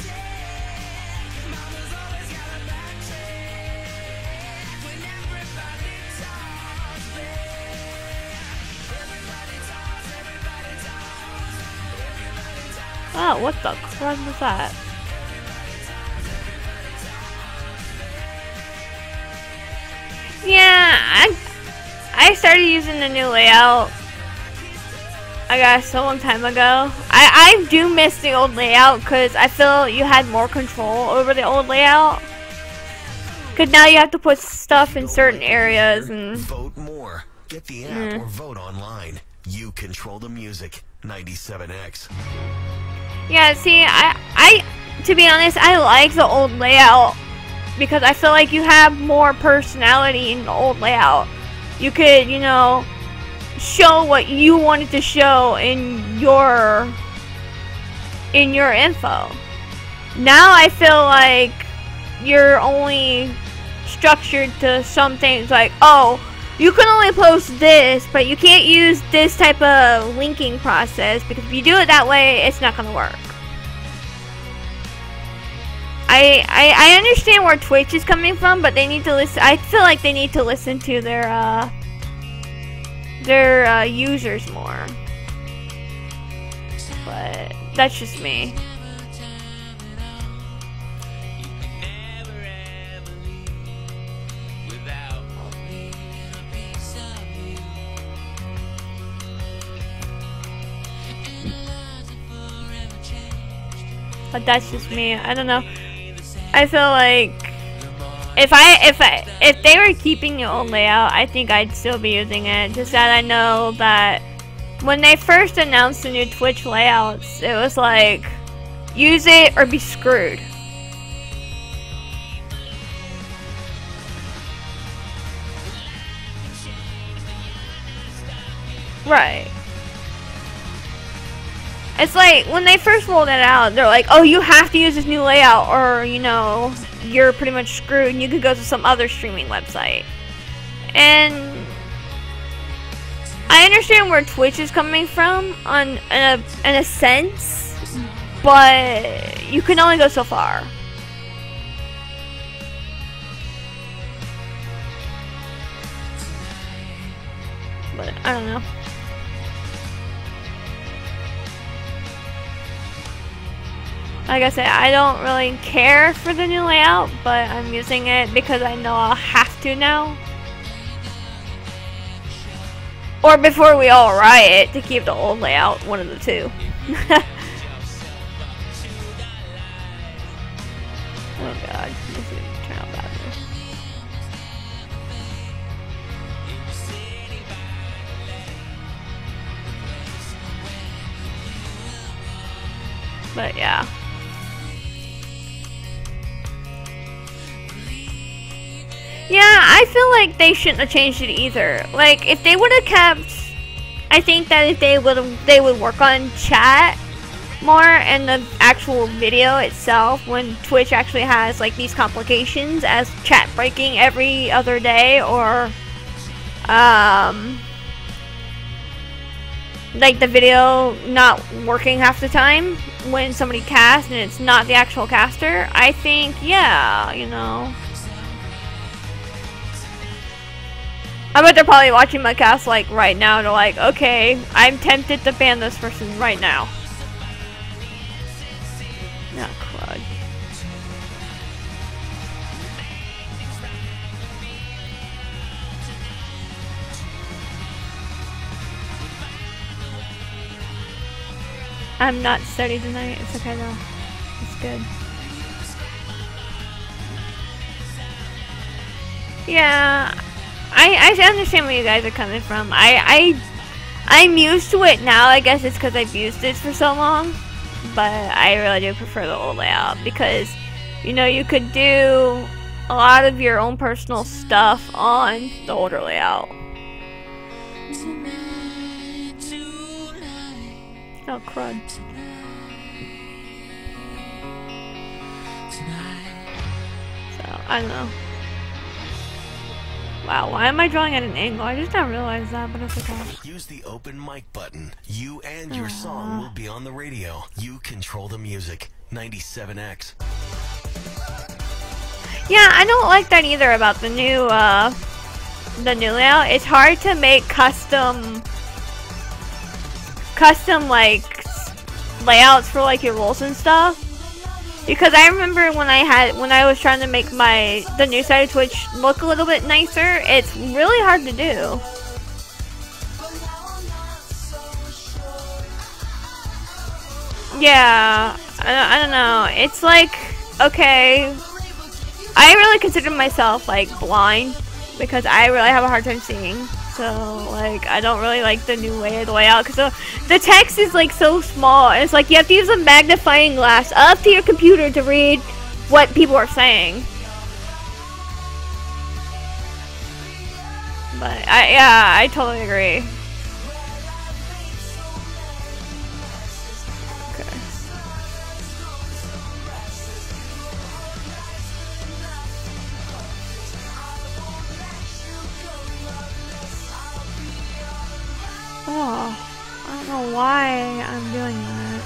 Oh, what the crud was that? Yeah, I started using the new layout, I guess, a long time ago. I do miss the old layout because I feel you had more control over the old layout. Because now you have to put stuff in certain areas and... Vote more. Get the app or vote online. You control the music. 97X. Yeah, see, I to be honest, I like the old layout because I feel like you have more personality in the old layout. You could, you know, show what you wanted to show in your info. Now I feel like you're only structured to some things like, oh, you can only post this, but you can't use this type of linking process because if you do it that way, it's not gonna work. I understand where Twitch is coming from, but they need to listen. I feel like they need to listen to their users more. But that's just me. But that's just me. I don't know. I feel like if they were keeping the old layout, I think I'd still be using it. Just that I know that when they first announced the new Twitch layouts, it was like, use it or be screwed. Right. It's like, when they first rolled it out, they're like, oh, you have to use this new layout or, you know, you're pretty much screwed and you could go to some other streaming website. And I understand where Twitch is coming from in a sense, but you can only go so far. But I don't know. Like I said, I don't really care for the new layout, but I'm using it because I know I'll have to now. Or before we all riot to keep the old layout, one of the two. Oh god, this is turn out bad. But yeah. Yeah, I feel like they shouldn't have changed it either. Like, if they would have kept, I think that if they would work on chat more and the actual video itself, when Twitch actually has like these complications as chat breaking every other day, or like the video not working half the time when somebody casts and it's not the actual caster, I think, yeah, you know. I bet they're probably watching my cast like right now. They're like, okay, I'm tempted to ban this person right now. Oh, crud. I'm not steady tonight. It's okay though. It's good. Yeah. I understand where you guys are coming from. I'm used to it now. I guess it's because I've used it for so long. But I really do prefer the old layout because, you know, you could do a lot of your own personal stuff on the older layout. Oh, crud. So, I don't know. Wow, why am I drawing at an angle? I just didn't realize that, but it's okay. Use the open mic button. You and your song will be on the radio. You control the music. 97X. Yeah, I don't like that either about the new layout. It's hard to make custom like layouts for like your roles and stuff. Because I remember when I was trying to make the new side of Twitch look a little bit nicer, it's really hard to do. Yeah, I don't know. It's like, okay, I really consider myself like blind because I really have a hard time seeing. So like, I don't really like the new way of the layout because the text is like so small. And it's like you have to use a magnifying glass up to your computer to read what people are saying. But I totally agree. Oh, I don't know why I'm doing that.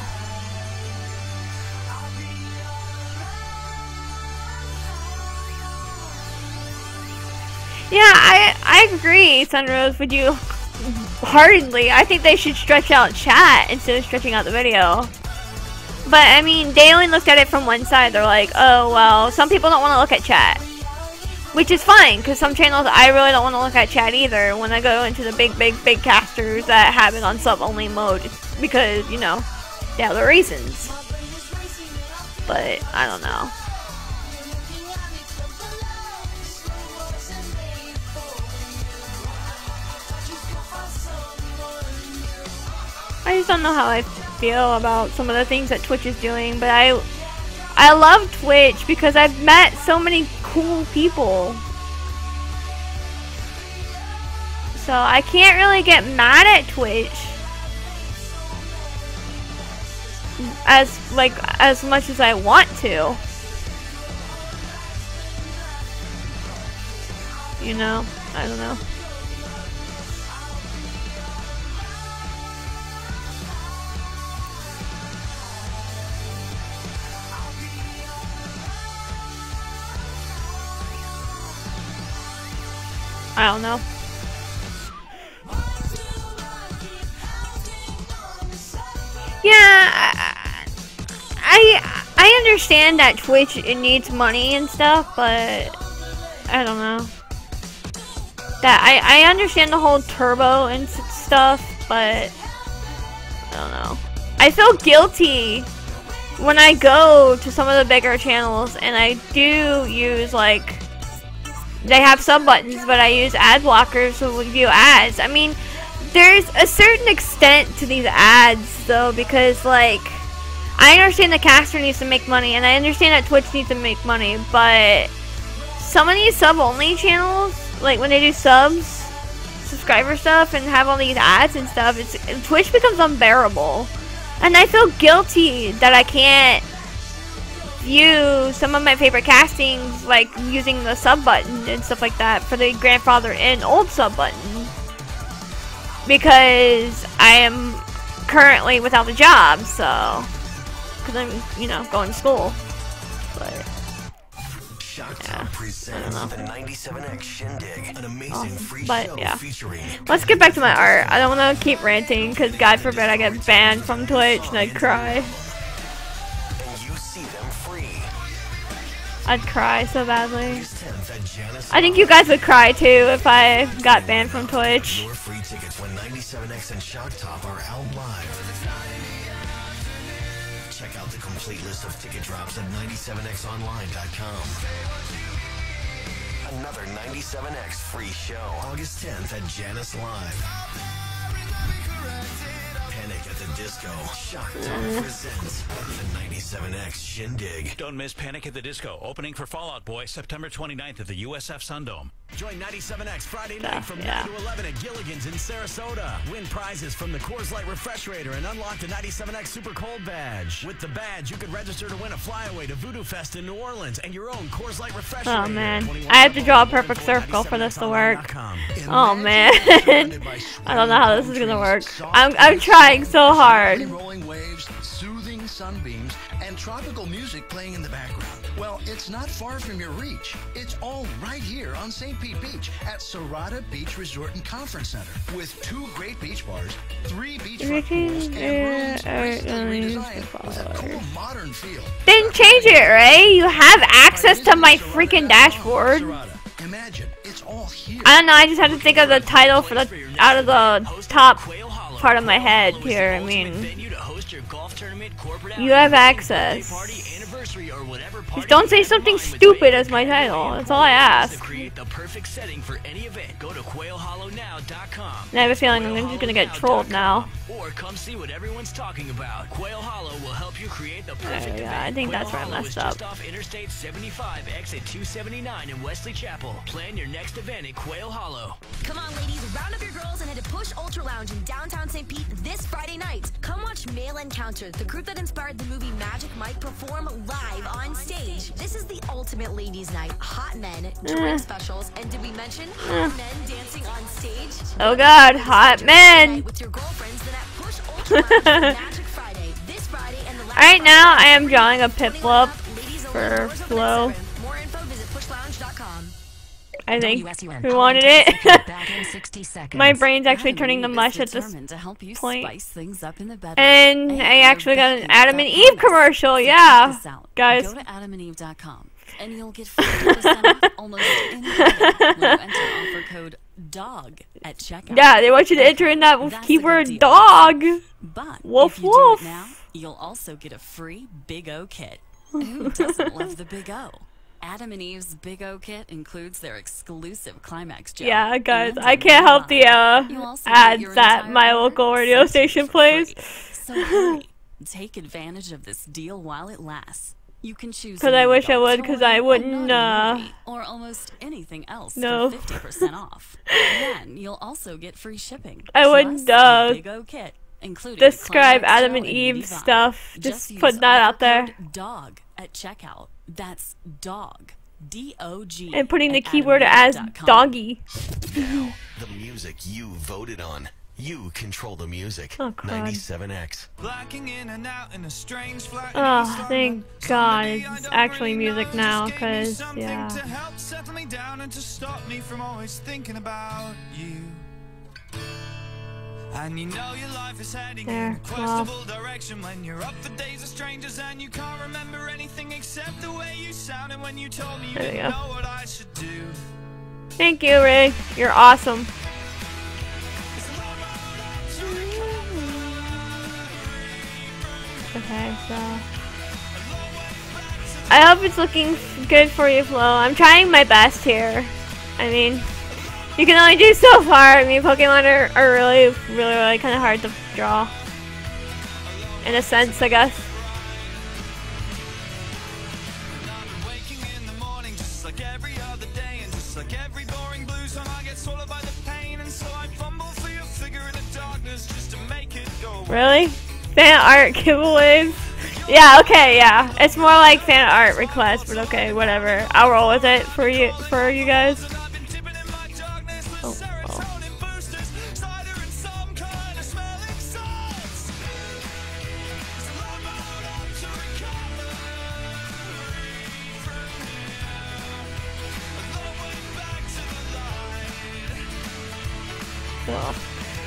Yeah, I agree, Sunrose, with you heartedly. I think they should stretch out chat instead of stretching out the video. But, I mean, they only looked at it from one side. They're like, oh, well, some people don't want to look at chat. Which is fine, because some channels I really don't want to look at chat either when I go into the big casters that have it on sub-only mode. Because, you know, they have their reasons. But, I don't know. I just don't know how I feel about some of the things that Twitch is doing, but I love Twitch because I've met so many cool people. So I can't really get mad at Twitch as much as I want to. You know, I don't know. I don't know. Yeah, I understand that Twitch it needs money and stuff, but I don't know. That I understand the whole turbo and stuff, but I don't know. I feel guilty when I go to some of the bigger channels and I do use like. They have sub buttons, but I use ad blockers to view ads. I mean, there's a certain extent to these ads, though, because, like, I understand the caster needs to make money, and I understand that Twitch needs to make money, but some of these sub-only channels, like, when they do subscriber stuff, and have all these ads and stuff, Twitch becomes unbearable. And I feel guilty that I can't view some of my favorite castings, like using the sub button and stuff like that for the grandfather in old sub button, because I am currently without a job, so because I'm, you know, going to school. But yeah, presents the 97X Shindig, an amazing free but show yeah, featuring. let's get back to my art. I don't want to keep ranting because God forbid I get banned from Twitch and I'd cry. I'd cry so badly. I think you guys would cry too if I got banned from Twitch. Your free tickets when 97X and Shock Top are out live. Check out the complete list of ticket drops at 97xonline.com. Another 97X free show, August 10th at Janice Live. Panic at the Disco. Shock Top presents the 97X Shindig. Don't miss Panic at the Disco, opening for Fall Out Boy, September 29th at the USF Sundome. Join 97X Friday night from 9 to 11 at Gilligan's in Sarasota. Win prizes from the Coors Light Refreshrator and unlock the 97X Super Cold Badge. With the badge, you could register to win a flyaway to Voodoo Fest in New Orleans and your own Coors Light Refreshrator. Oh man, I have to draw a perfect circle for this to work. Oh man, I don't know how this is gonna work. I'm trying so hard. Rolling waves, soothing sunbeams, and tropical music playing in the background. Well, it's not far from your reach. It's all right here on St. Pete Beach at Serrata Beach Resort and Conference Center. With 2 great beach bars, 3 beachfront pools, and rooms recently redesigned with a cool modern feel. Didn't change it, right? You have access to my freaking dashboard. Imagine, it's all here. I don't know, I just had to think of the title for the out of the top part of my head here. I mean, you have access. Just don't say something stupid as my title. That's all I ask. And I have a feeling I'm just gonna get trolled now. Or come see what everyone's talking about. Quail Hollow will help you create the perfect yeah, I think that's where I messed up. Just off Interstate 75, exit 279 in Wesley Chapel. Plan your next event at Quail Hollow. Come on, ladies, round up your girls and head to Push Ultra Lounge in downtown St. Pete this Friday night. Come watch Male Encounter, the group that inspired the movie Magic Mike, perform live on stage. This is the ultimate ladies' night. Hot men, drink specials, and did we mention hot men dancing on stage? Oh God, hot men! With your girlfriends, then at Push Ultra Lounge Magic Friday, this Friday, and the last Alright, now I am drawing a Piplup for Flo. More info, visit pushlounge.com. I think who wanted it. My brain's actually turning to mush at this point. And I actually got an Adam and Eve commercial, yeah. Guys. Go to adamandeve.com and you'll get 50% off almost anything when you enter offer code DOG at checkout. Yeah, they want you to enter in that keyword dog. But woof if you woof. do it now, you'll also get a free Big O kit. Who doesn't love the Big O? Adam and Eve's Big O kit includes their exclusive climax gel. Yeah, guys, I can't help the ads that my local radio station plays. So hurry, take advantage of this deal while it lasts. You can choose because I wish I would, because I wouldn't or almost anything else no. for 50% off. Then you'll also get free shipping. I wouldn't Big O kit, including describe Adam and Eve stuff. Just put that out there. DOG at checkout. That's dog. D-O-G. And putting the keyword as doggy. Now, the music you voted on. You control the music. Oh, God. 97X. Oh, thank God it's actually music now, because, yeah. And you know your life is heading in There, a questionable direction when you're up for days of strangers and you can't remember anything except the way you sounded when you told me you didn't know what I should do. Thank you, Ray. You're awesome. Okay, so I hope it's looking good for you, Flo. I'm trying my best here. I mean, you can only do so far. I mean, Pokemon are really kind of hard to draw. In a sense, I guess. Really? Fan art giveaways? Yeah, okay, yeah. It's more like fan art requests, but okay, whatever. I'll roll with it for you guys. Oh, oh. Oh.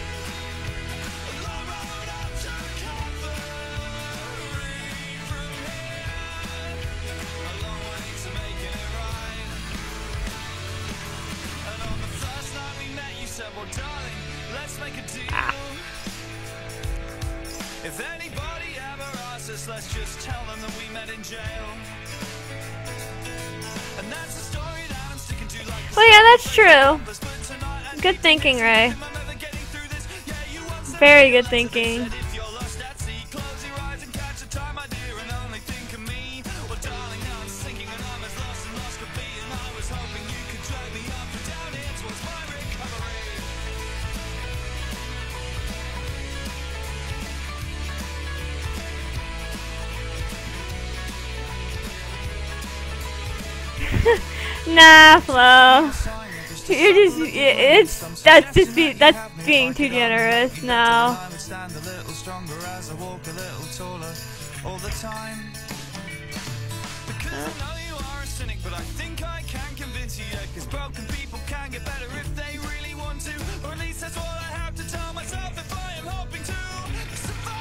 If anybody ever asks us, let's just tell them that we met in jail. And that's the story that I'm sticking to like. Oh yeah, that's true. Good thinking, Ray. Very good thinking. Nah, Flo. You're just, that's being too generous now. know you are a cynic, but I think I can convince you, cause broken people can get better if they really want to, or at least that's what I have to tell myself if I am hoping to survive.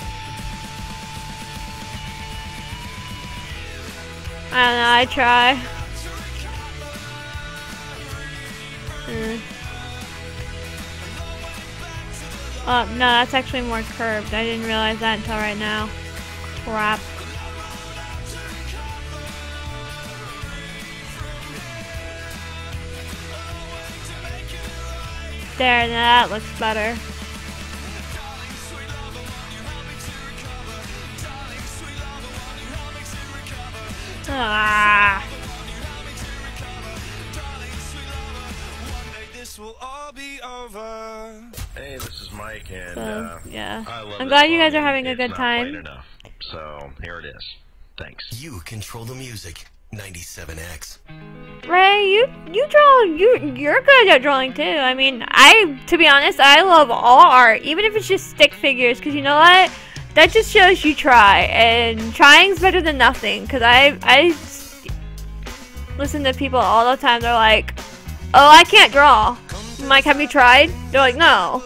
I don't know, I try. Oh, no, that's actually more curved. I didn't realize that until right now. Crap. There, now that looks better. Ah. Hey, this is Mike, and yeah. I love I'm glad you this guys are song, having a and good it's not played time. enough. So here it is. Thanks. You control the music. 97X. Ray, you draw. You're good at drawing too. I mean, to be honest, I love all art, even if it's just stick figures. Cause you know what? That just shows you try, and trying's better than nothing. Cause I listen to people all the time. They're like, "Oh, I can't draw." I'm like, "Have you tried?" They're like, "No."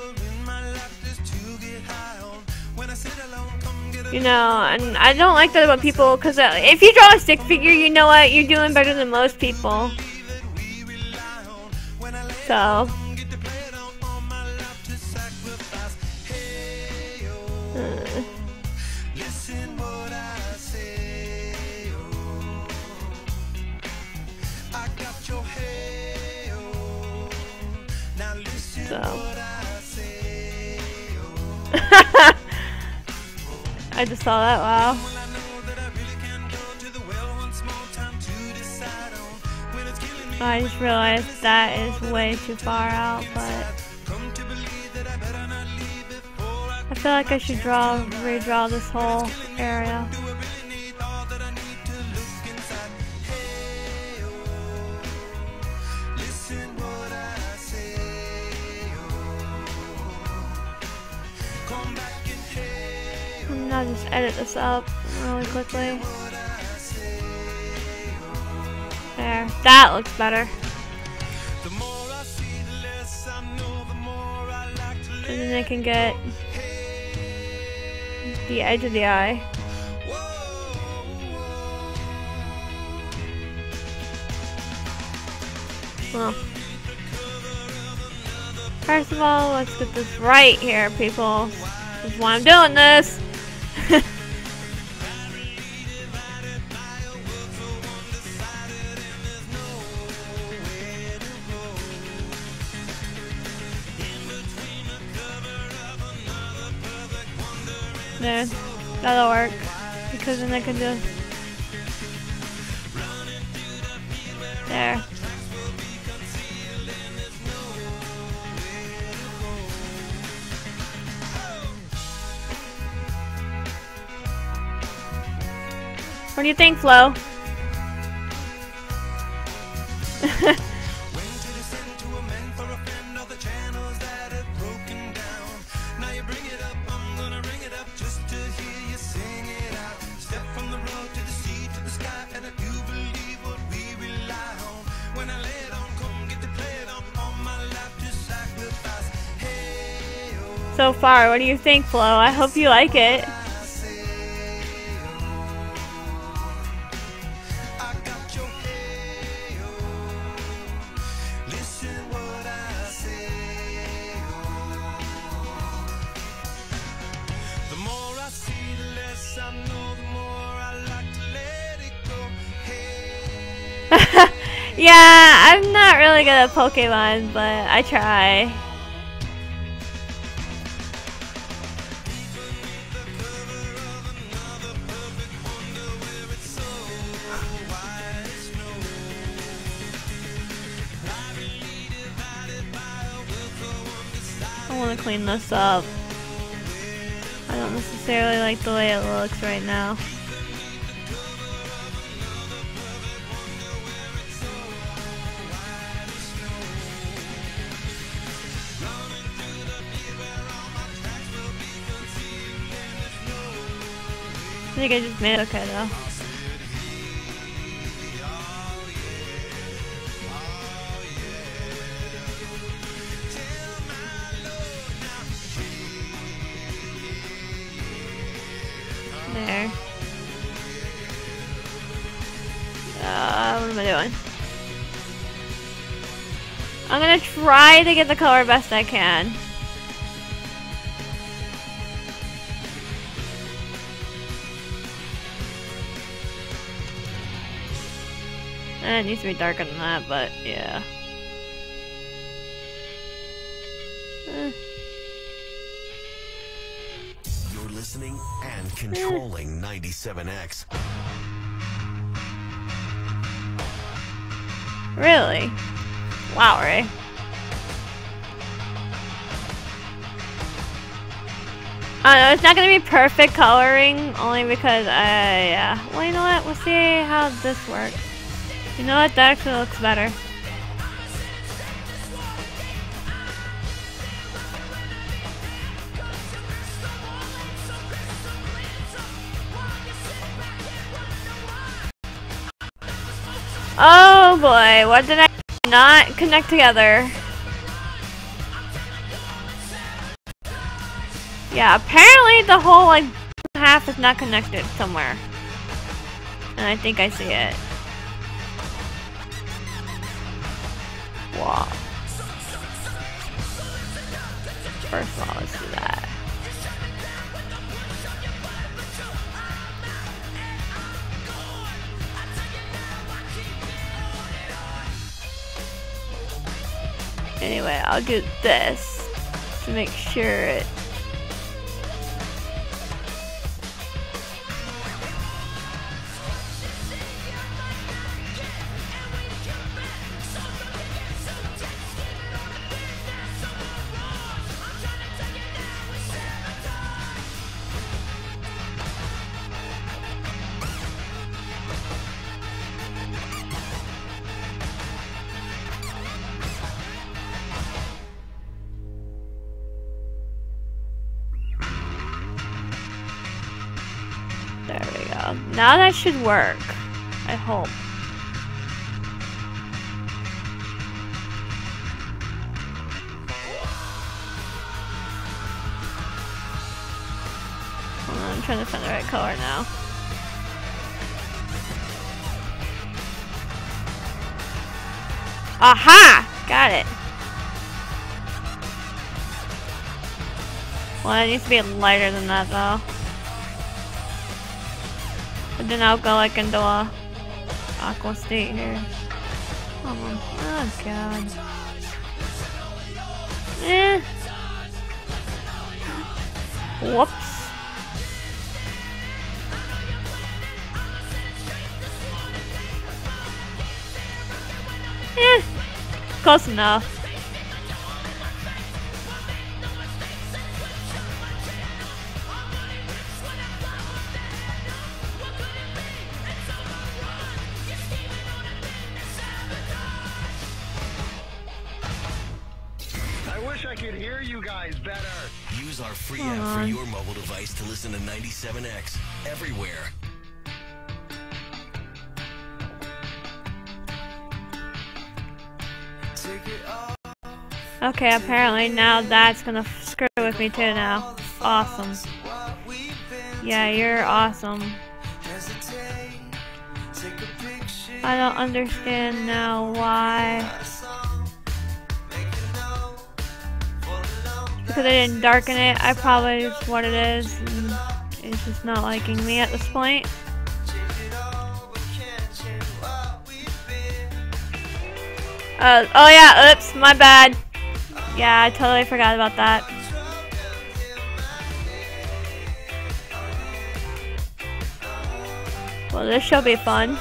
You know, and I don't like that about people, because if you draw a stick figure, you know what? You're doing better than most people. So. I just saw that, wow. I just realized that is way too far out, but I feel like I should redraw this whole area. I'll just edit this up really quickly. There, that looks better. And then I can get the edge of the eye. Well, first of all, let's get this right here, people. This is why I'm doing this. There, that'll work, because then I can do there. What do you think, Flo? So far, what do you think, Flo? I hope you like it. Yeah, I'm not really good at Pokemon, but I try. I want to clean this up. I don't necessarily like the way it looks right now. I think I just made it okay though. There. What am I doing? I'm gonna try to get the color best I can. It needs to be darker than that, but yeah. You're listening and controlling 97X. Really? Wow, Ray. I don't know, it's not gonna be perfect coloring, only because yeah. Well, you know what? We'll see how this works. You know what? That actually looks better. Oh boy, what did I not connect together? Yeah, apparently the whole like half is not connected somewhere. And I think I see it. Wow. First of all, let's do that. Anyway, I'll do this to make sure it. There we go. Now that should work. I hope. Hold on, I'm trying to find the right color now. Aha! Got it. Well, it needs to be lighter than that though. But then I'll go like into a aqua state here. Oh god. Eh. Whoops. Eh. Close enough. I could hear you guys better. Use our free app for your mobile device to listen to 97X everywhere. Okay, apparently now that's gonna screw with me too now. Awesome. Yeah, you're awesome. I don't understand now why. Because I didn't darken it, I probably just what it is. And it's just not liking me at this point. Oh yeah, oops, my bad. Yeah, I totally forgot about that. Well, this should be fun.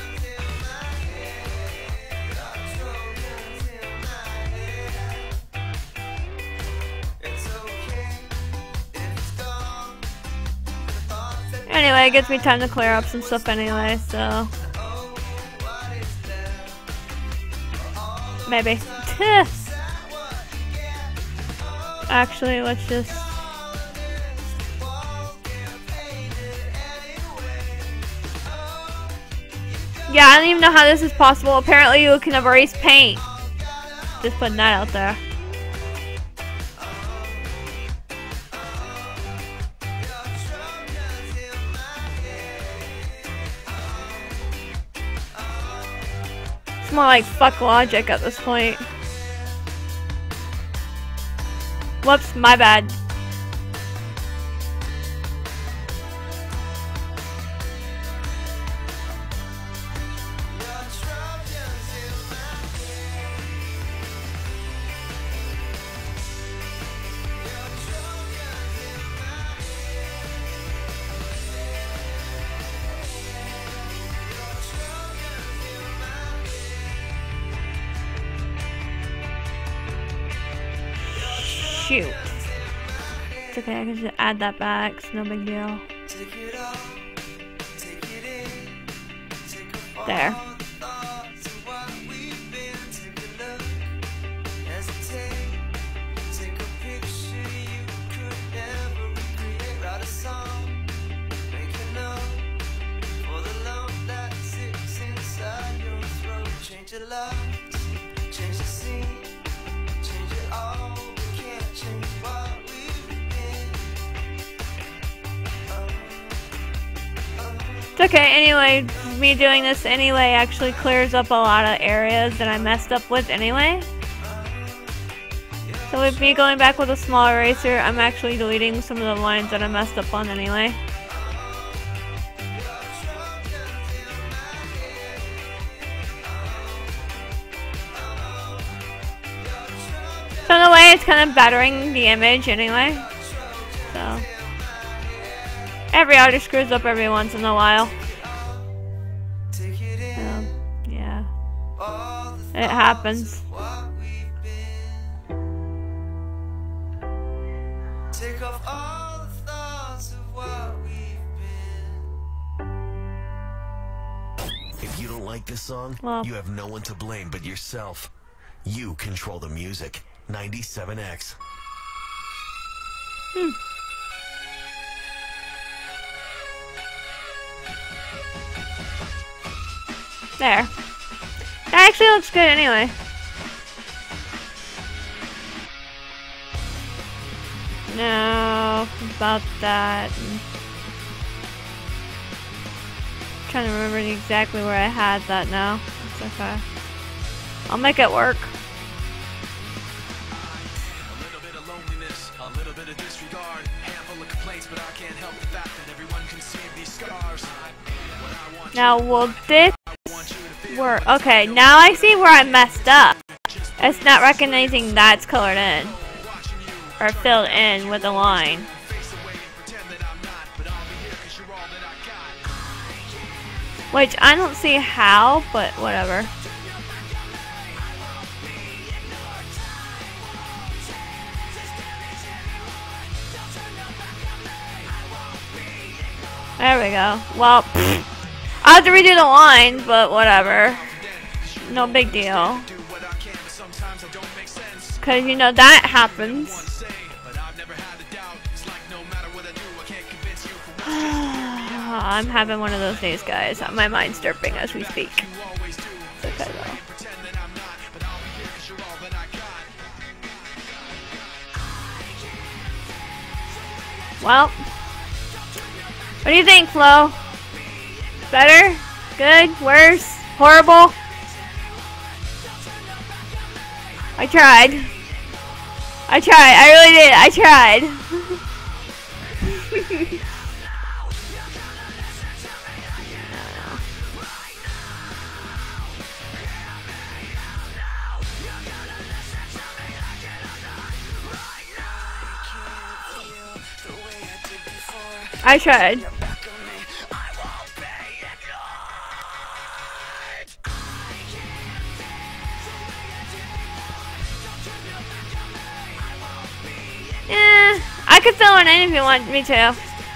Anyway, it gives me time to clear up some stuff anyway, so. Maybe. Actually, let's just. Yeah, I don't even know how this is possible. Apparently, you can erase paint. Just putting that out there. It's more like fuck logic at this point. Whoops, my bad. Shoot. It's okay, I can just add that back, it's no big deal. There. Change your love, change the scene, change it all. We can't change what we've been. It's okay, anyway, me doing this anyway actually clears up a lot of areas that I messed up with anyway. So with me going back with a small eraser, I'm actually deleting some of the lines that I messed up on anyway. So in a way, it's kind of bettering the image anyway. So every artist screws up every once in a while. Yeah, it happens. Take off all the thoughts of what we've been. If you don't like this song, you have no one to blame but yourself. You control the music. 97X. There. That actually looks good anyway. No, about that. I'm trying to remember exactly where I had that now. It's okay. I'll make it work. Now, will this work? Okay, now I see where I messed up. It's not recognizing that's colored in. Or filled in with a line. Which, I don't see how, but whatever. There we go. Well, I have to redo the line, but whatever. No big deal. Because, you know, that happens. I'm having one of those days, guys. My mind's derping as we speak. It's okay, though. Well, what do you think, Flo? Better? Good? Worse? Horrible? I tried. I really did. I tried. I tried. I could fill it in if you want me to.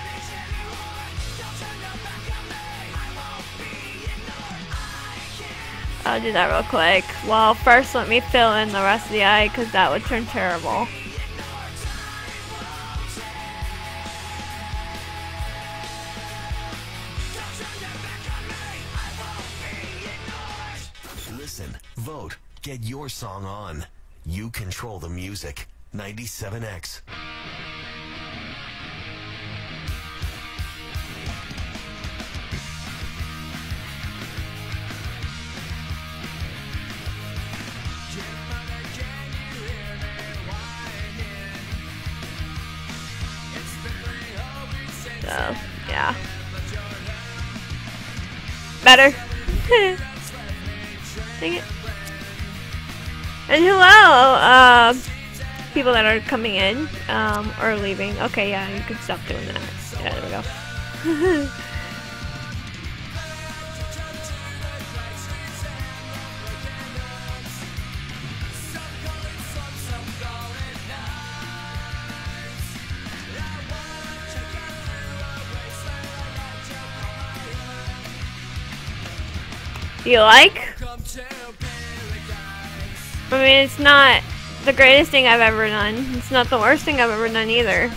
I'll do that real quick. Well, first let me fill in the rest of the eye because that would turn terrible. Listen, vote, get your song on. You control the music. 97X. So, yeah. Better. Dang it. And hello, people that are coming in, or leaving. Okay, yeah, you can stop doing that. Yeah, there we go. You like? I mean, it's not the greatest thing I've ever done. It's not the worst thing I've ever done either.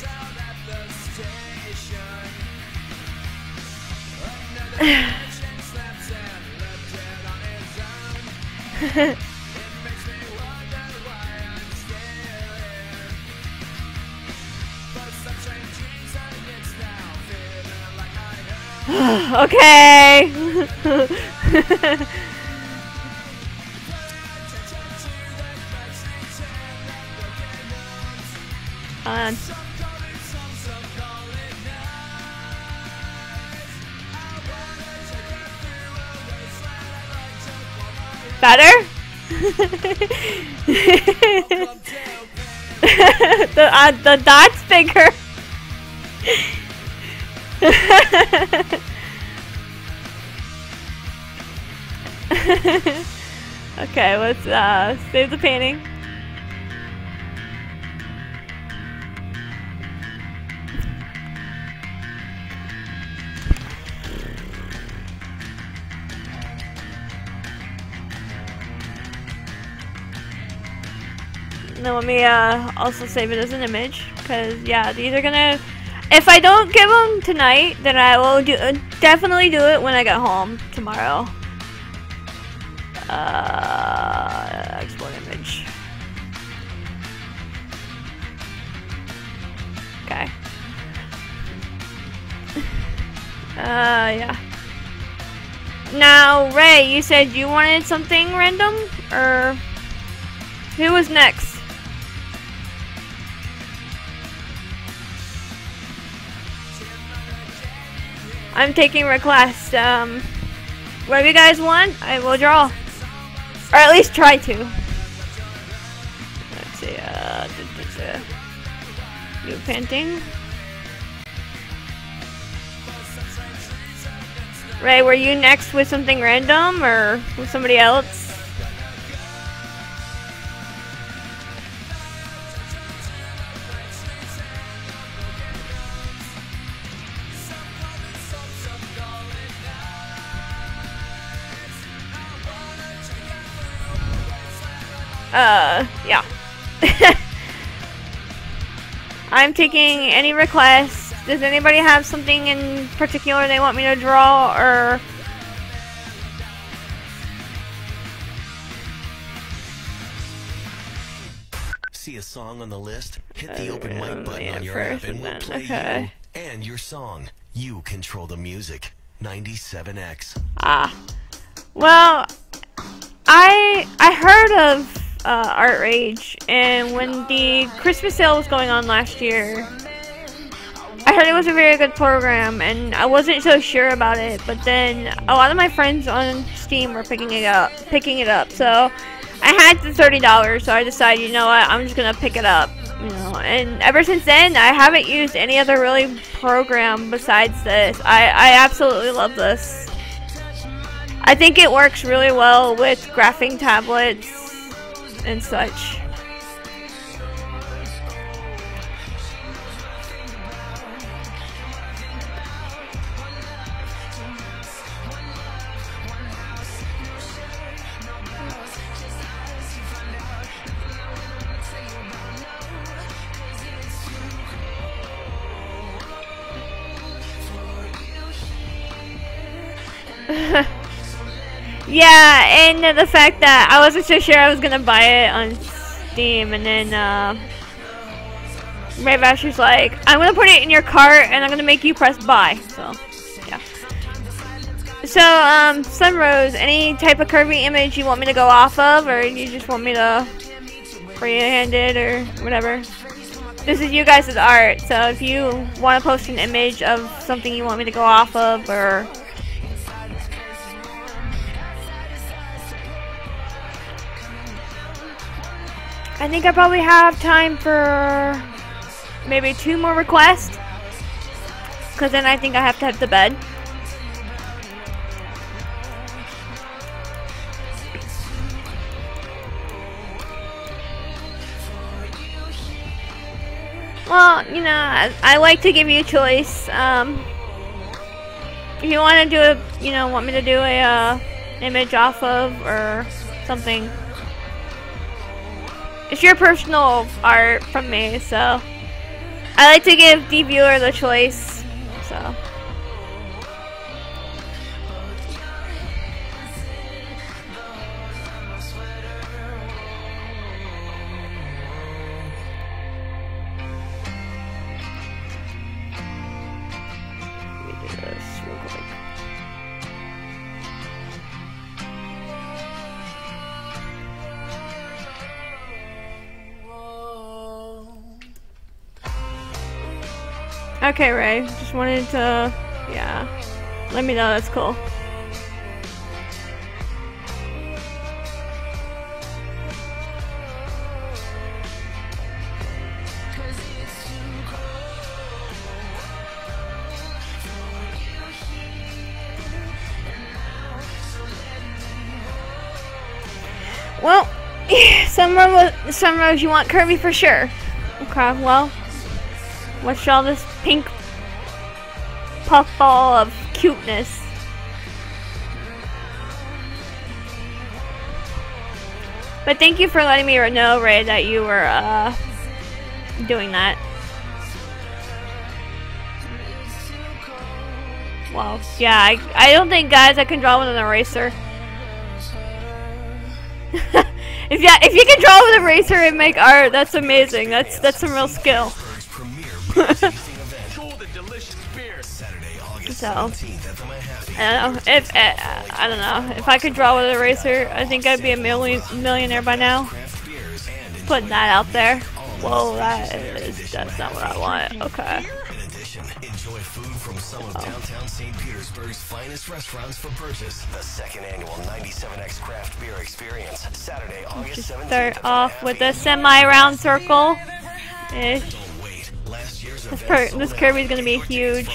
Okay. Better? The dot's bigger. Okay, let's save the painting. Now let me also save it as an image, because yeah, these are gonna, if I don't give them tonight, then I will definitely do it when I get home tomorrow. Export image. Okay. Yeah. Now, Ray, you said you wanted something random, or who was next? I'm taking requests. Whatever you guys want, I will draw. Or at least try to. Let's see, new painting. Ray, were you next with something random or with somebody else? Yeah. I'm taking any requests. Does anybody have something in particular they want me to draw, or... See a song on the list? Hit the open mic button on your app and we'll play you and your song. You control the music. 97X. Ah. Well, I heard of Artrage, and when the Christmas sale was going on last year, I heard it was a very good program, and I wasn't so sure about it, but then a lot of my friends on Steam were picking it up, so I had the $30, so I decided, you know what, I'm just gonna pick it up, you know, and ever since then, I haven't used any other really program besides this. I absolutely love this. I think it works really well with graphing tablets and such. Yeah, and the fact that I wasn't so sure I was gonna buy it on Steam, and then Ray Basher's like, I'm gonna put it in your cart and I'm gonna make you press buy. So yeah. So Sunrose, any type of curvy image you want me to go off of, or you just want me to freehand it or whatever? this is you guys' art, so if you want to post an image of something you want me to go off of, or I think I probably have time for maybe 2 more requests, because then I think I have to head to bed. Well, you know, I like to give you a choice. If you want to do a, you know, want me to do a image off of or something, it's your personal art from me, so I like to give the viewer the choice, so. Let me do this real quick. Okay, Ray. Just wanted to, yeah. Let me know. That's cool. Well, Sunrose, you want Kirby for sure. Okay, well. What's all this pink puffball of cuteness? But thank you for letting me know, Ray, that you were doing that. Well, yeah, I don't think, guys, I can draw with an eraser. if you can draw with an eraser and make art, that's amazing. That's some real skill. So, I don't know if I don't know if I could draw with an eraser. I think I'd be a millionaire by now. Putting that out there. Whoa, that's not what I want. Okay. In addition, enjoy food from some of downtown St. Petersburg's finest restaurants for purchase. The second annual 97X Craft Beer Experience, Saturday, August 17th. Start off with a semi-round circle. Ish. This Kirby's gonna be huge.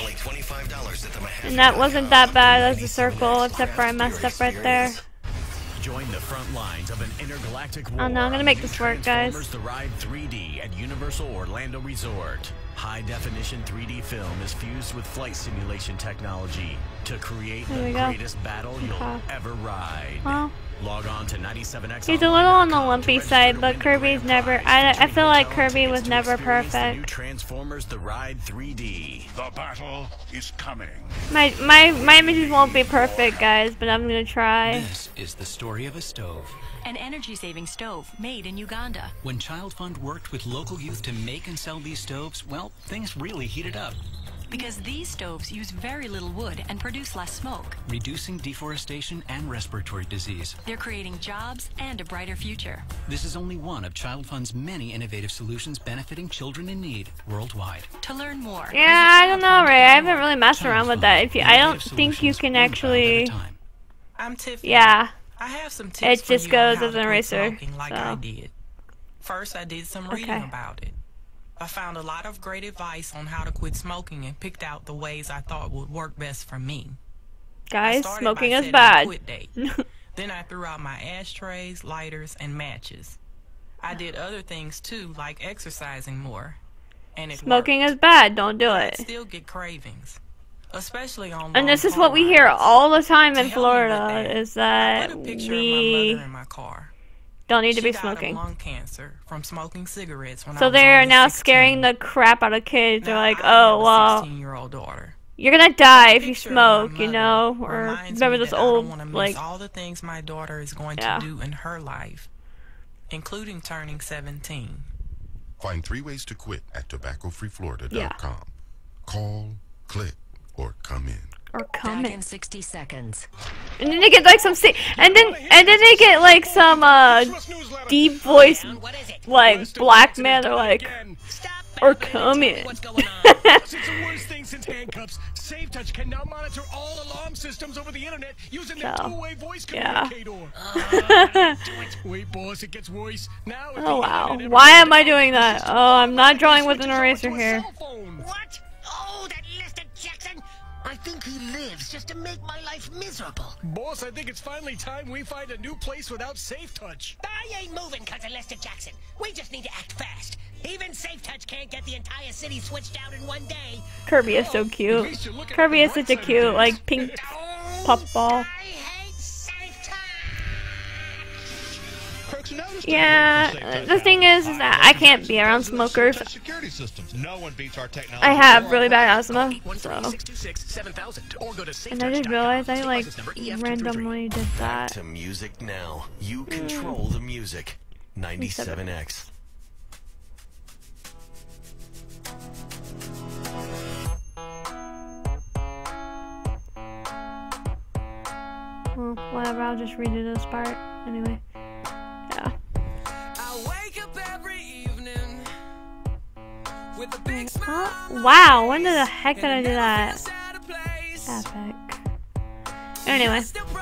And that wasn't that bad as a circle, except for I messed up right there. Join the front lines of an intergalactic war. Oh no, I'm gonna make this work, guys. The Ride 3D at Universal Orlando Resort. High-definition 3D film is fused with flight simulation technology to create the greatest battle you'll ever ride. Well, log on to 97X. He's a little on the lumpy side, but Kirby's never. I feel like Kirby was never perfect. New Transformers: The Ride 3D. The battle is coming. My images won't be perfect, guys, but I'm gonna try. This is the story of a stove. An energy-saving stove made in Uganda. When Child Fund worked with local youth to make and sell these stoves, well, things really heated up. Because these stoves use very little wood and produce less smoke. Reducing deforestation and respiratory disease. They're creating jobs and a brighter future. This is only one of Child Fund's many innovative solutions benefiting children in need worldwide. To learn more. Yeah, I don't know, Ray. I haven't really messed around with that. I don't think you can actually. I'm Tiffany. Yeah. I have some tips it just for you goes on how as an to quit eraser. smoking like I did. First, I did some reading about it. I found a lot of great advice on how to quit smoking and picked out the ways I thought would work best for me. Guys, smoking is bad. Then I threw out my ashtrays, lighters, and matches. I did other things too, like exercising more. And it smoking is bad. Don't do it. I still get cravings, especially on. And this is what we hear all the time in Florida: is that we don't need to be smoking. Lung cancer from smoking cigarettes when so they are now scaring the crap out of kids. They're like, oh well, 16-year-old daughter. You're gonna die if you smoke, you know. Or remember this old like all the things my daughter is going to do in her life, including turning 17. Find 3 ways to quit at tobaccofreeflorida.com. Call, click, or come in. Or come in 60 seconds. And then they get like some and then they get like some deep voice like black man. They're like, stop Or coming. It's the worst thing since handcuffs. SafeTouch can now monitor all alarm systems over the internet using the two-way voice communicator. Wait, boss, it gets worse. Now oh wow. Why am I doing that? Oh, I'm not drawing with an eraser here. What? Oh, that Lester Jackson! I think he lives just to make my life miserable. Boss, I think it's finally time we find a new place without SafeTouch. I ain't moving because of Lester Jackson. We just need to act fast. Even SafeTouch can't get the entire city switched out in one day. Kirby is so cute. Kirby is such a cute, like, pink puffball. Yeah, the thing is that I can't be around smokers. I have really bad asthma, so. And I didn't realize I, like, randomly did that. Back to music now. You control the music. 97X. Well, whatever, I'll just redo this part anyway. Yeah. Oh, wow, when the heck did I do that? Epic. Anyway.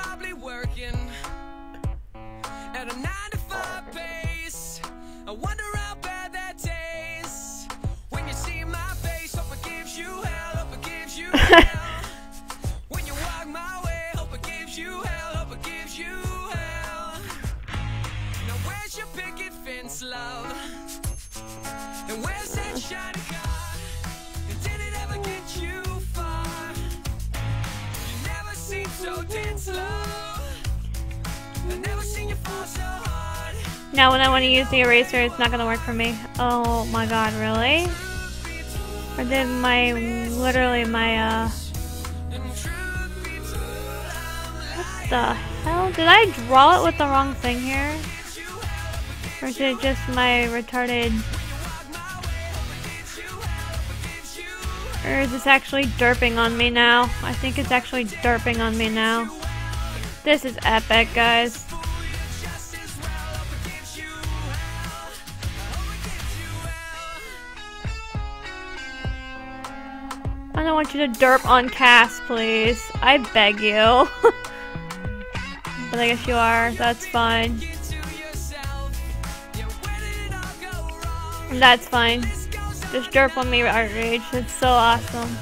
I wonder how bad that tastes. When you see my face, hope it gives you hell, hope it gives you hell. When you walk my way, hope it gives you hell, hope it gives you hell. Now where's your picket fence, love? And where's that shiny car? And did it ever get you far? You never seem so dead slow. I never seen you fall so hard. Now when I want to use the eraser, it's not going to work for me. Oh my god, really? Or did my, literally my, what the hell? Did I draw it with the wrong thing here? Or is it just my retarded... Or is this actually derping on me now? I think it's actually derping on me now. This is epic, guys. I don't want you to derp on Cass, please. I beg you. But I guess you are. That's fine. That's fine. Just derp on me, Artrage. It's so awesome.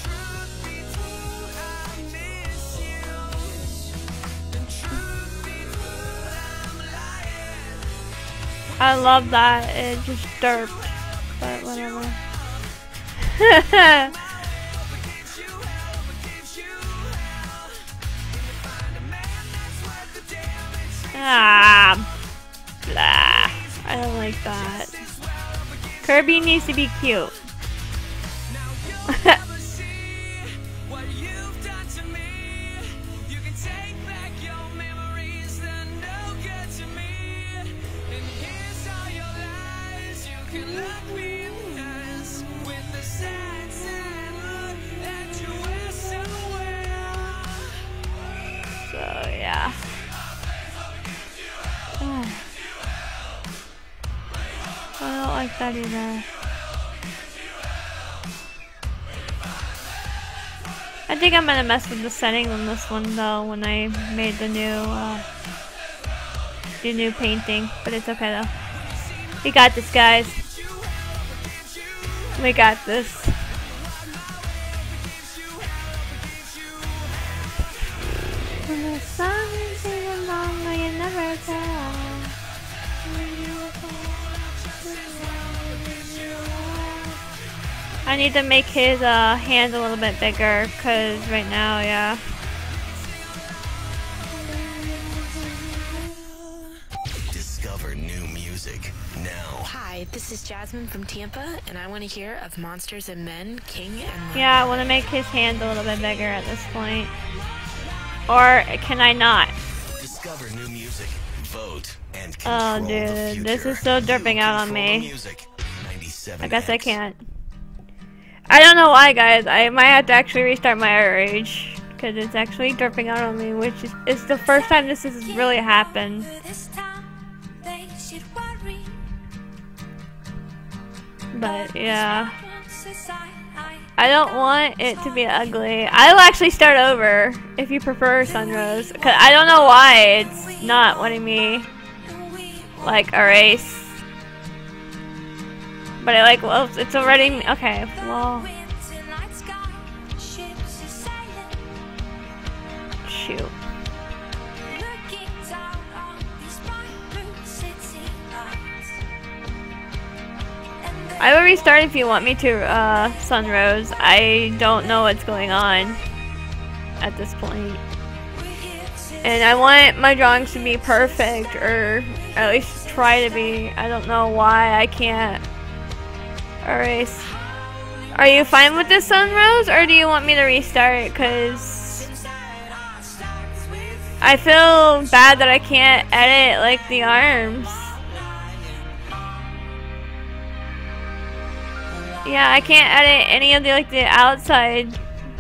I love that. It just derped. But whatever. Ah, blah. I don't like that. Kirby needs to be cute. So yeah. I don't like that either. I think I'm gonna mess with the settings on this one though when I made the new painting, but it's okay though. We got this, guys. We got this. When the sun is even long, you never tell. I need to make his hands a little bit bigger, cause right now, yeah. Discover new music now. Hi, this is Jasmine from Tampa, and I want to hear of Monsters and Men, King and Lion. Yeah, I want to make his hands a little bit bigger at this point. Or can I not? Discover new music, vote, and oh, dude, this is so derping out on me. I guess I can't. I don't know why, guys. I might have to actually restart my Artrage because it's actually derping out on me, which is the first time this has really happened. But yeah, I don't want it to be ugly. I'll actually start over if you prefer Sunrose, cause I don't know why it's not wanting me like erase. But I like, well, it's already okay. Well, shoot. I will restart if you want me to, Sunrose. I don't know what's going on at this point. And I want my drawings to be perfect, or at least try to be. I don't know why I can't erase. Are you fine with this, Sunrose, or do you want me to restart? Because I feel bad that I can't edit, like, the arms. Yeah, I can't edit any of the, like, the outside.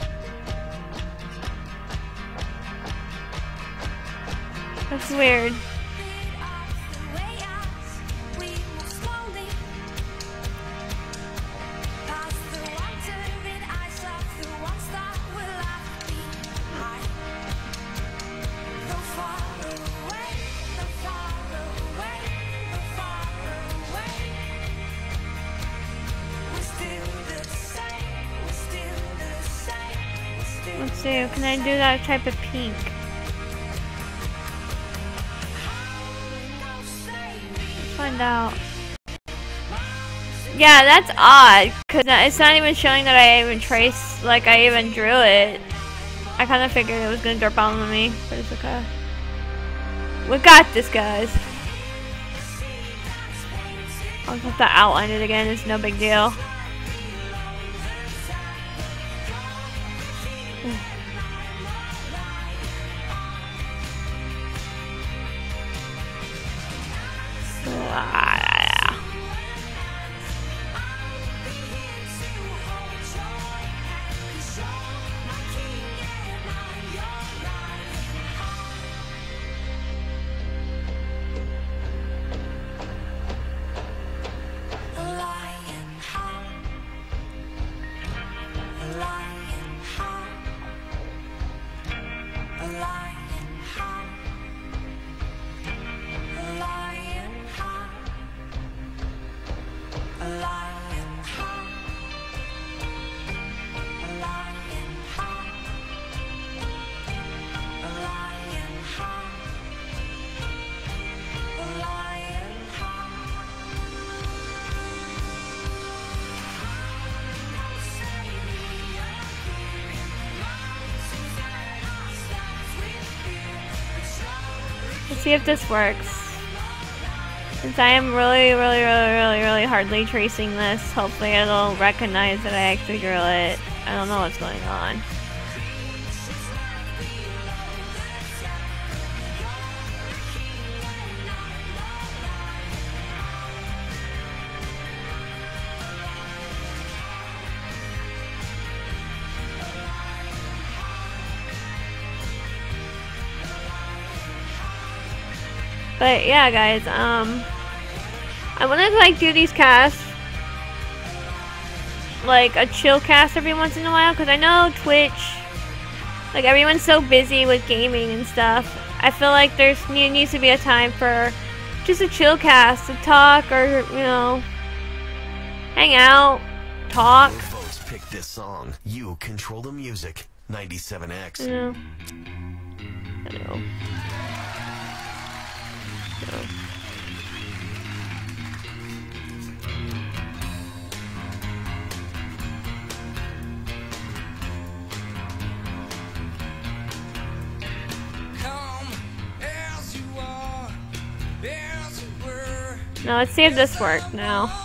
That's weird. Let's see, can I do that type of pink? Let's find out. Yeah, that's odd, because it's not even showing that I even traced, like I even drew it. I kind of figured it was going to drop on me, but it's okay. We got this, guys. I'll just have to outline it again, it's no big deal. Let's see if this works. Since I am really hardly tracing this, hopefully it'll recognize that I actually drew it. I don't know what's going on. But yeah, guys, I wanted to like do these casts, like a chill cast every once in a while, because I know Twitch, like everyone's so busy with gaming and stuff. I feel like there needs to be a time for just a chill cast to talk, or you know, hang out, talk. Folks pick this song. You control the music. 97X. Yeah. I know. Now let's see if this worked now.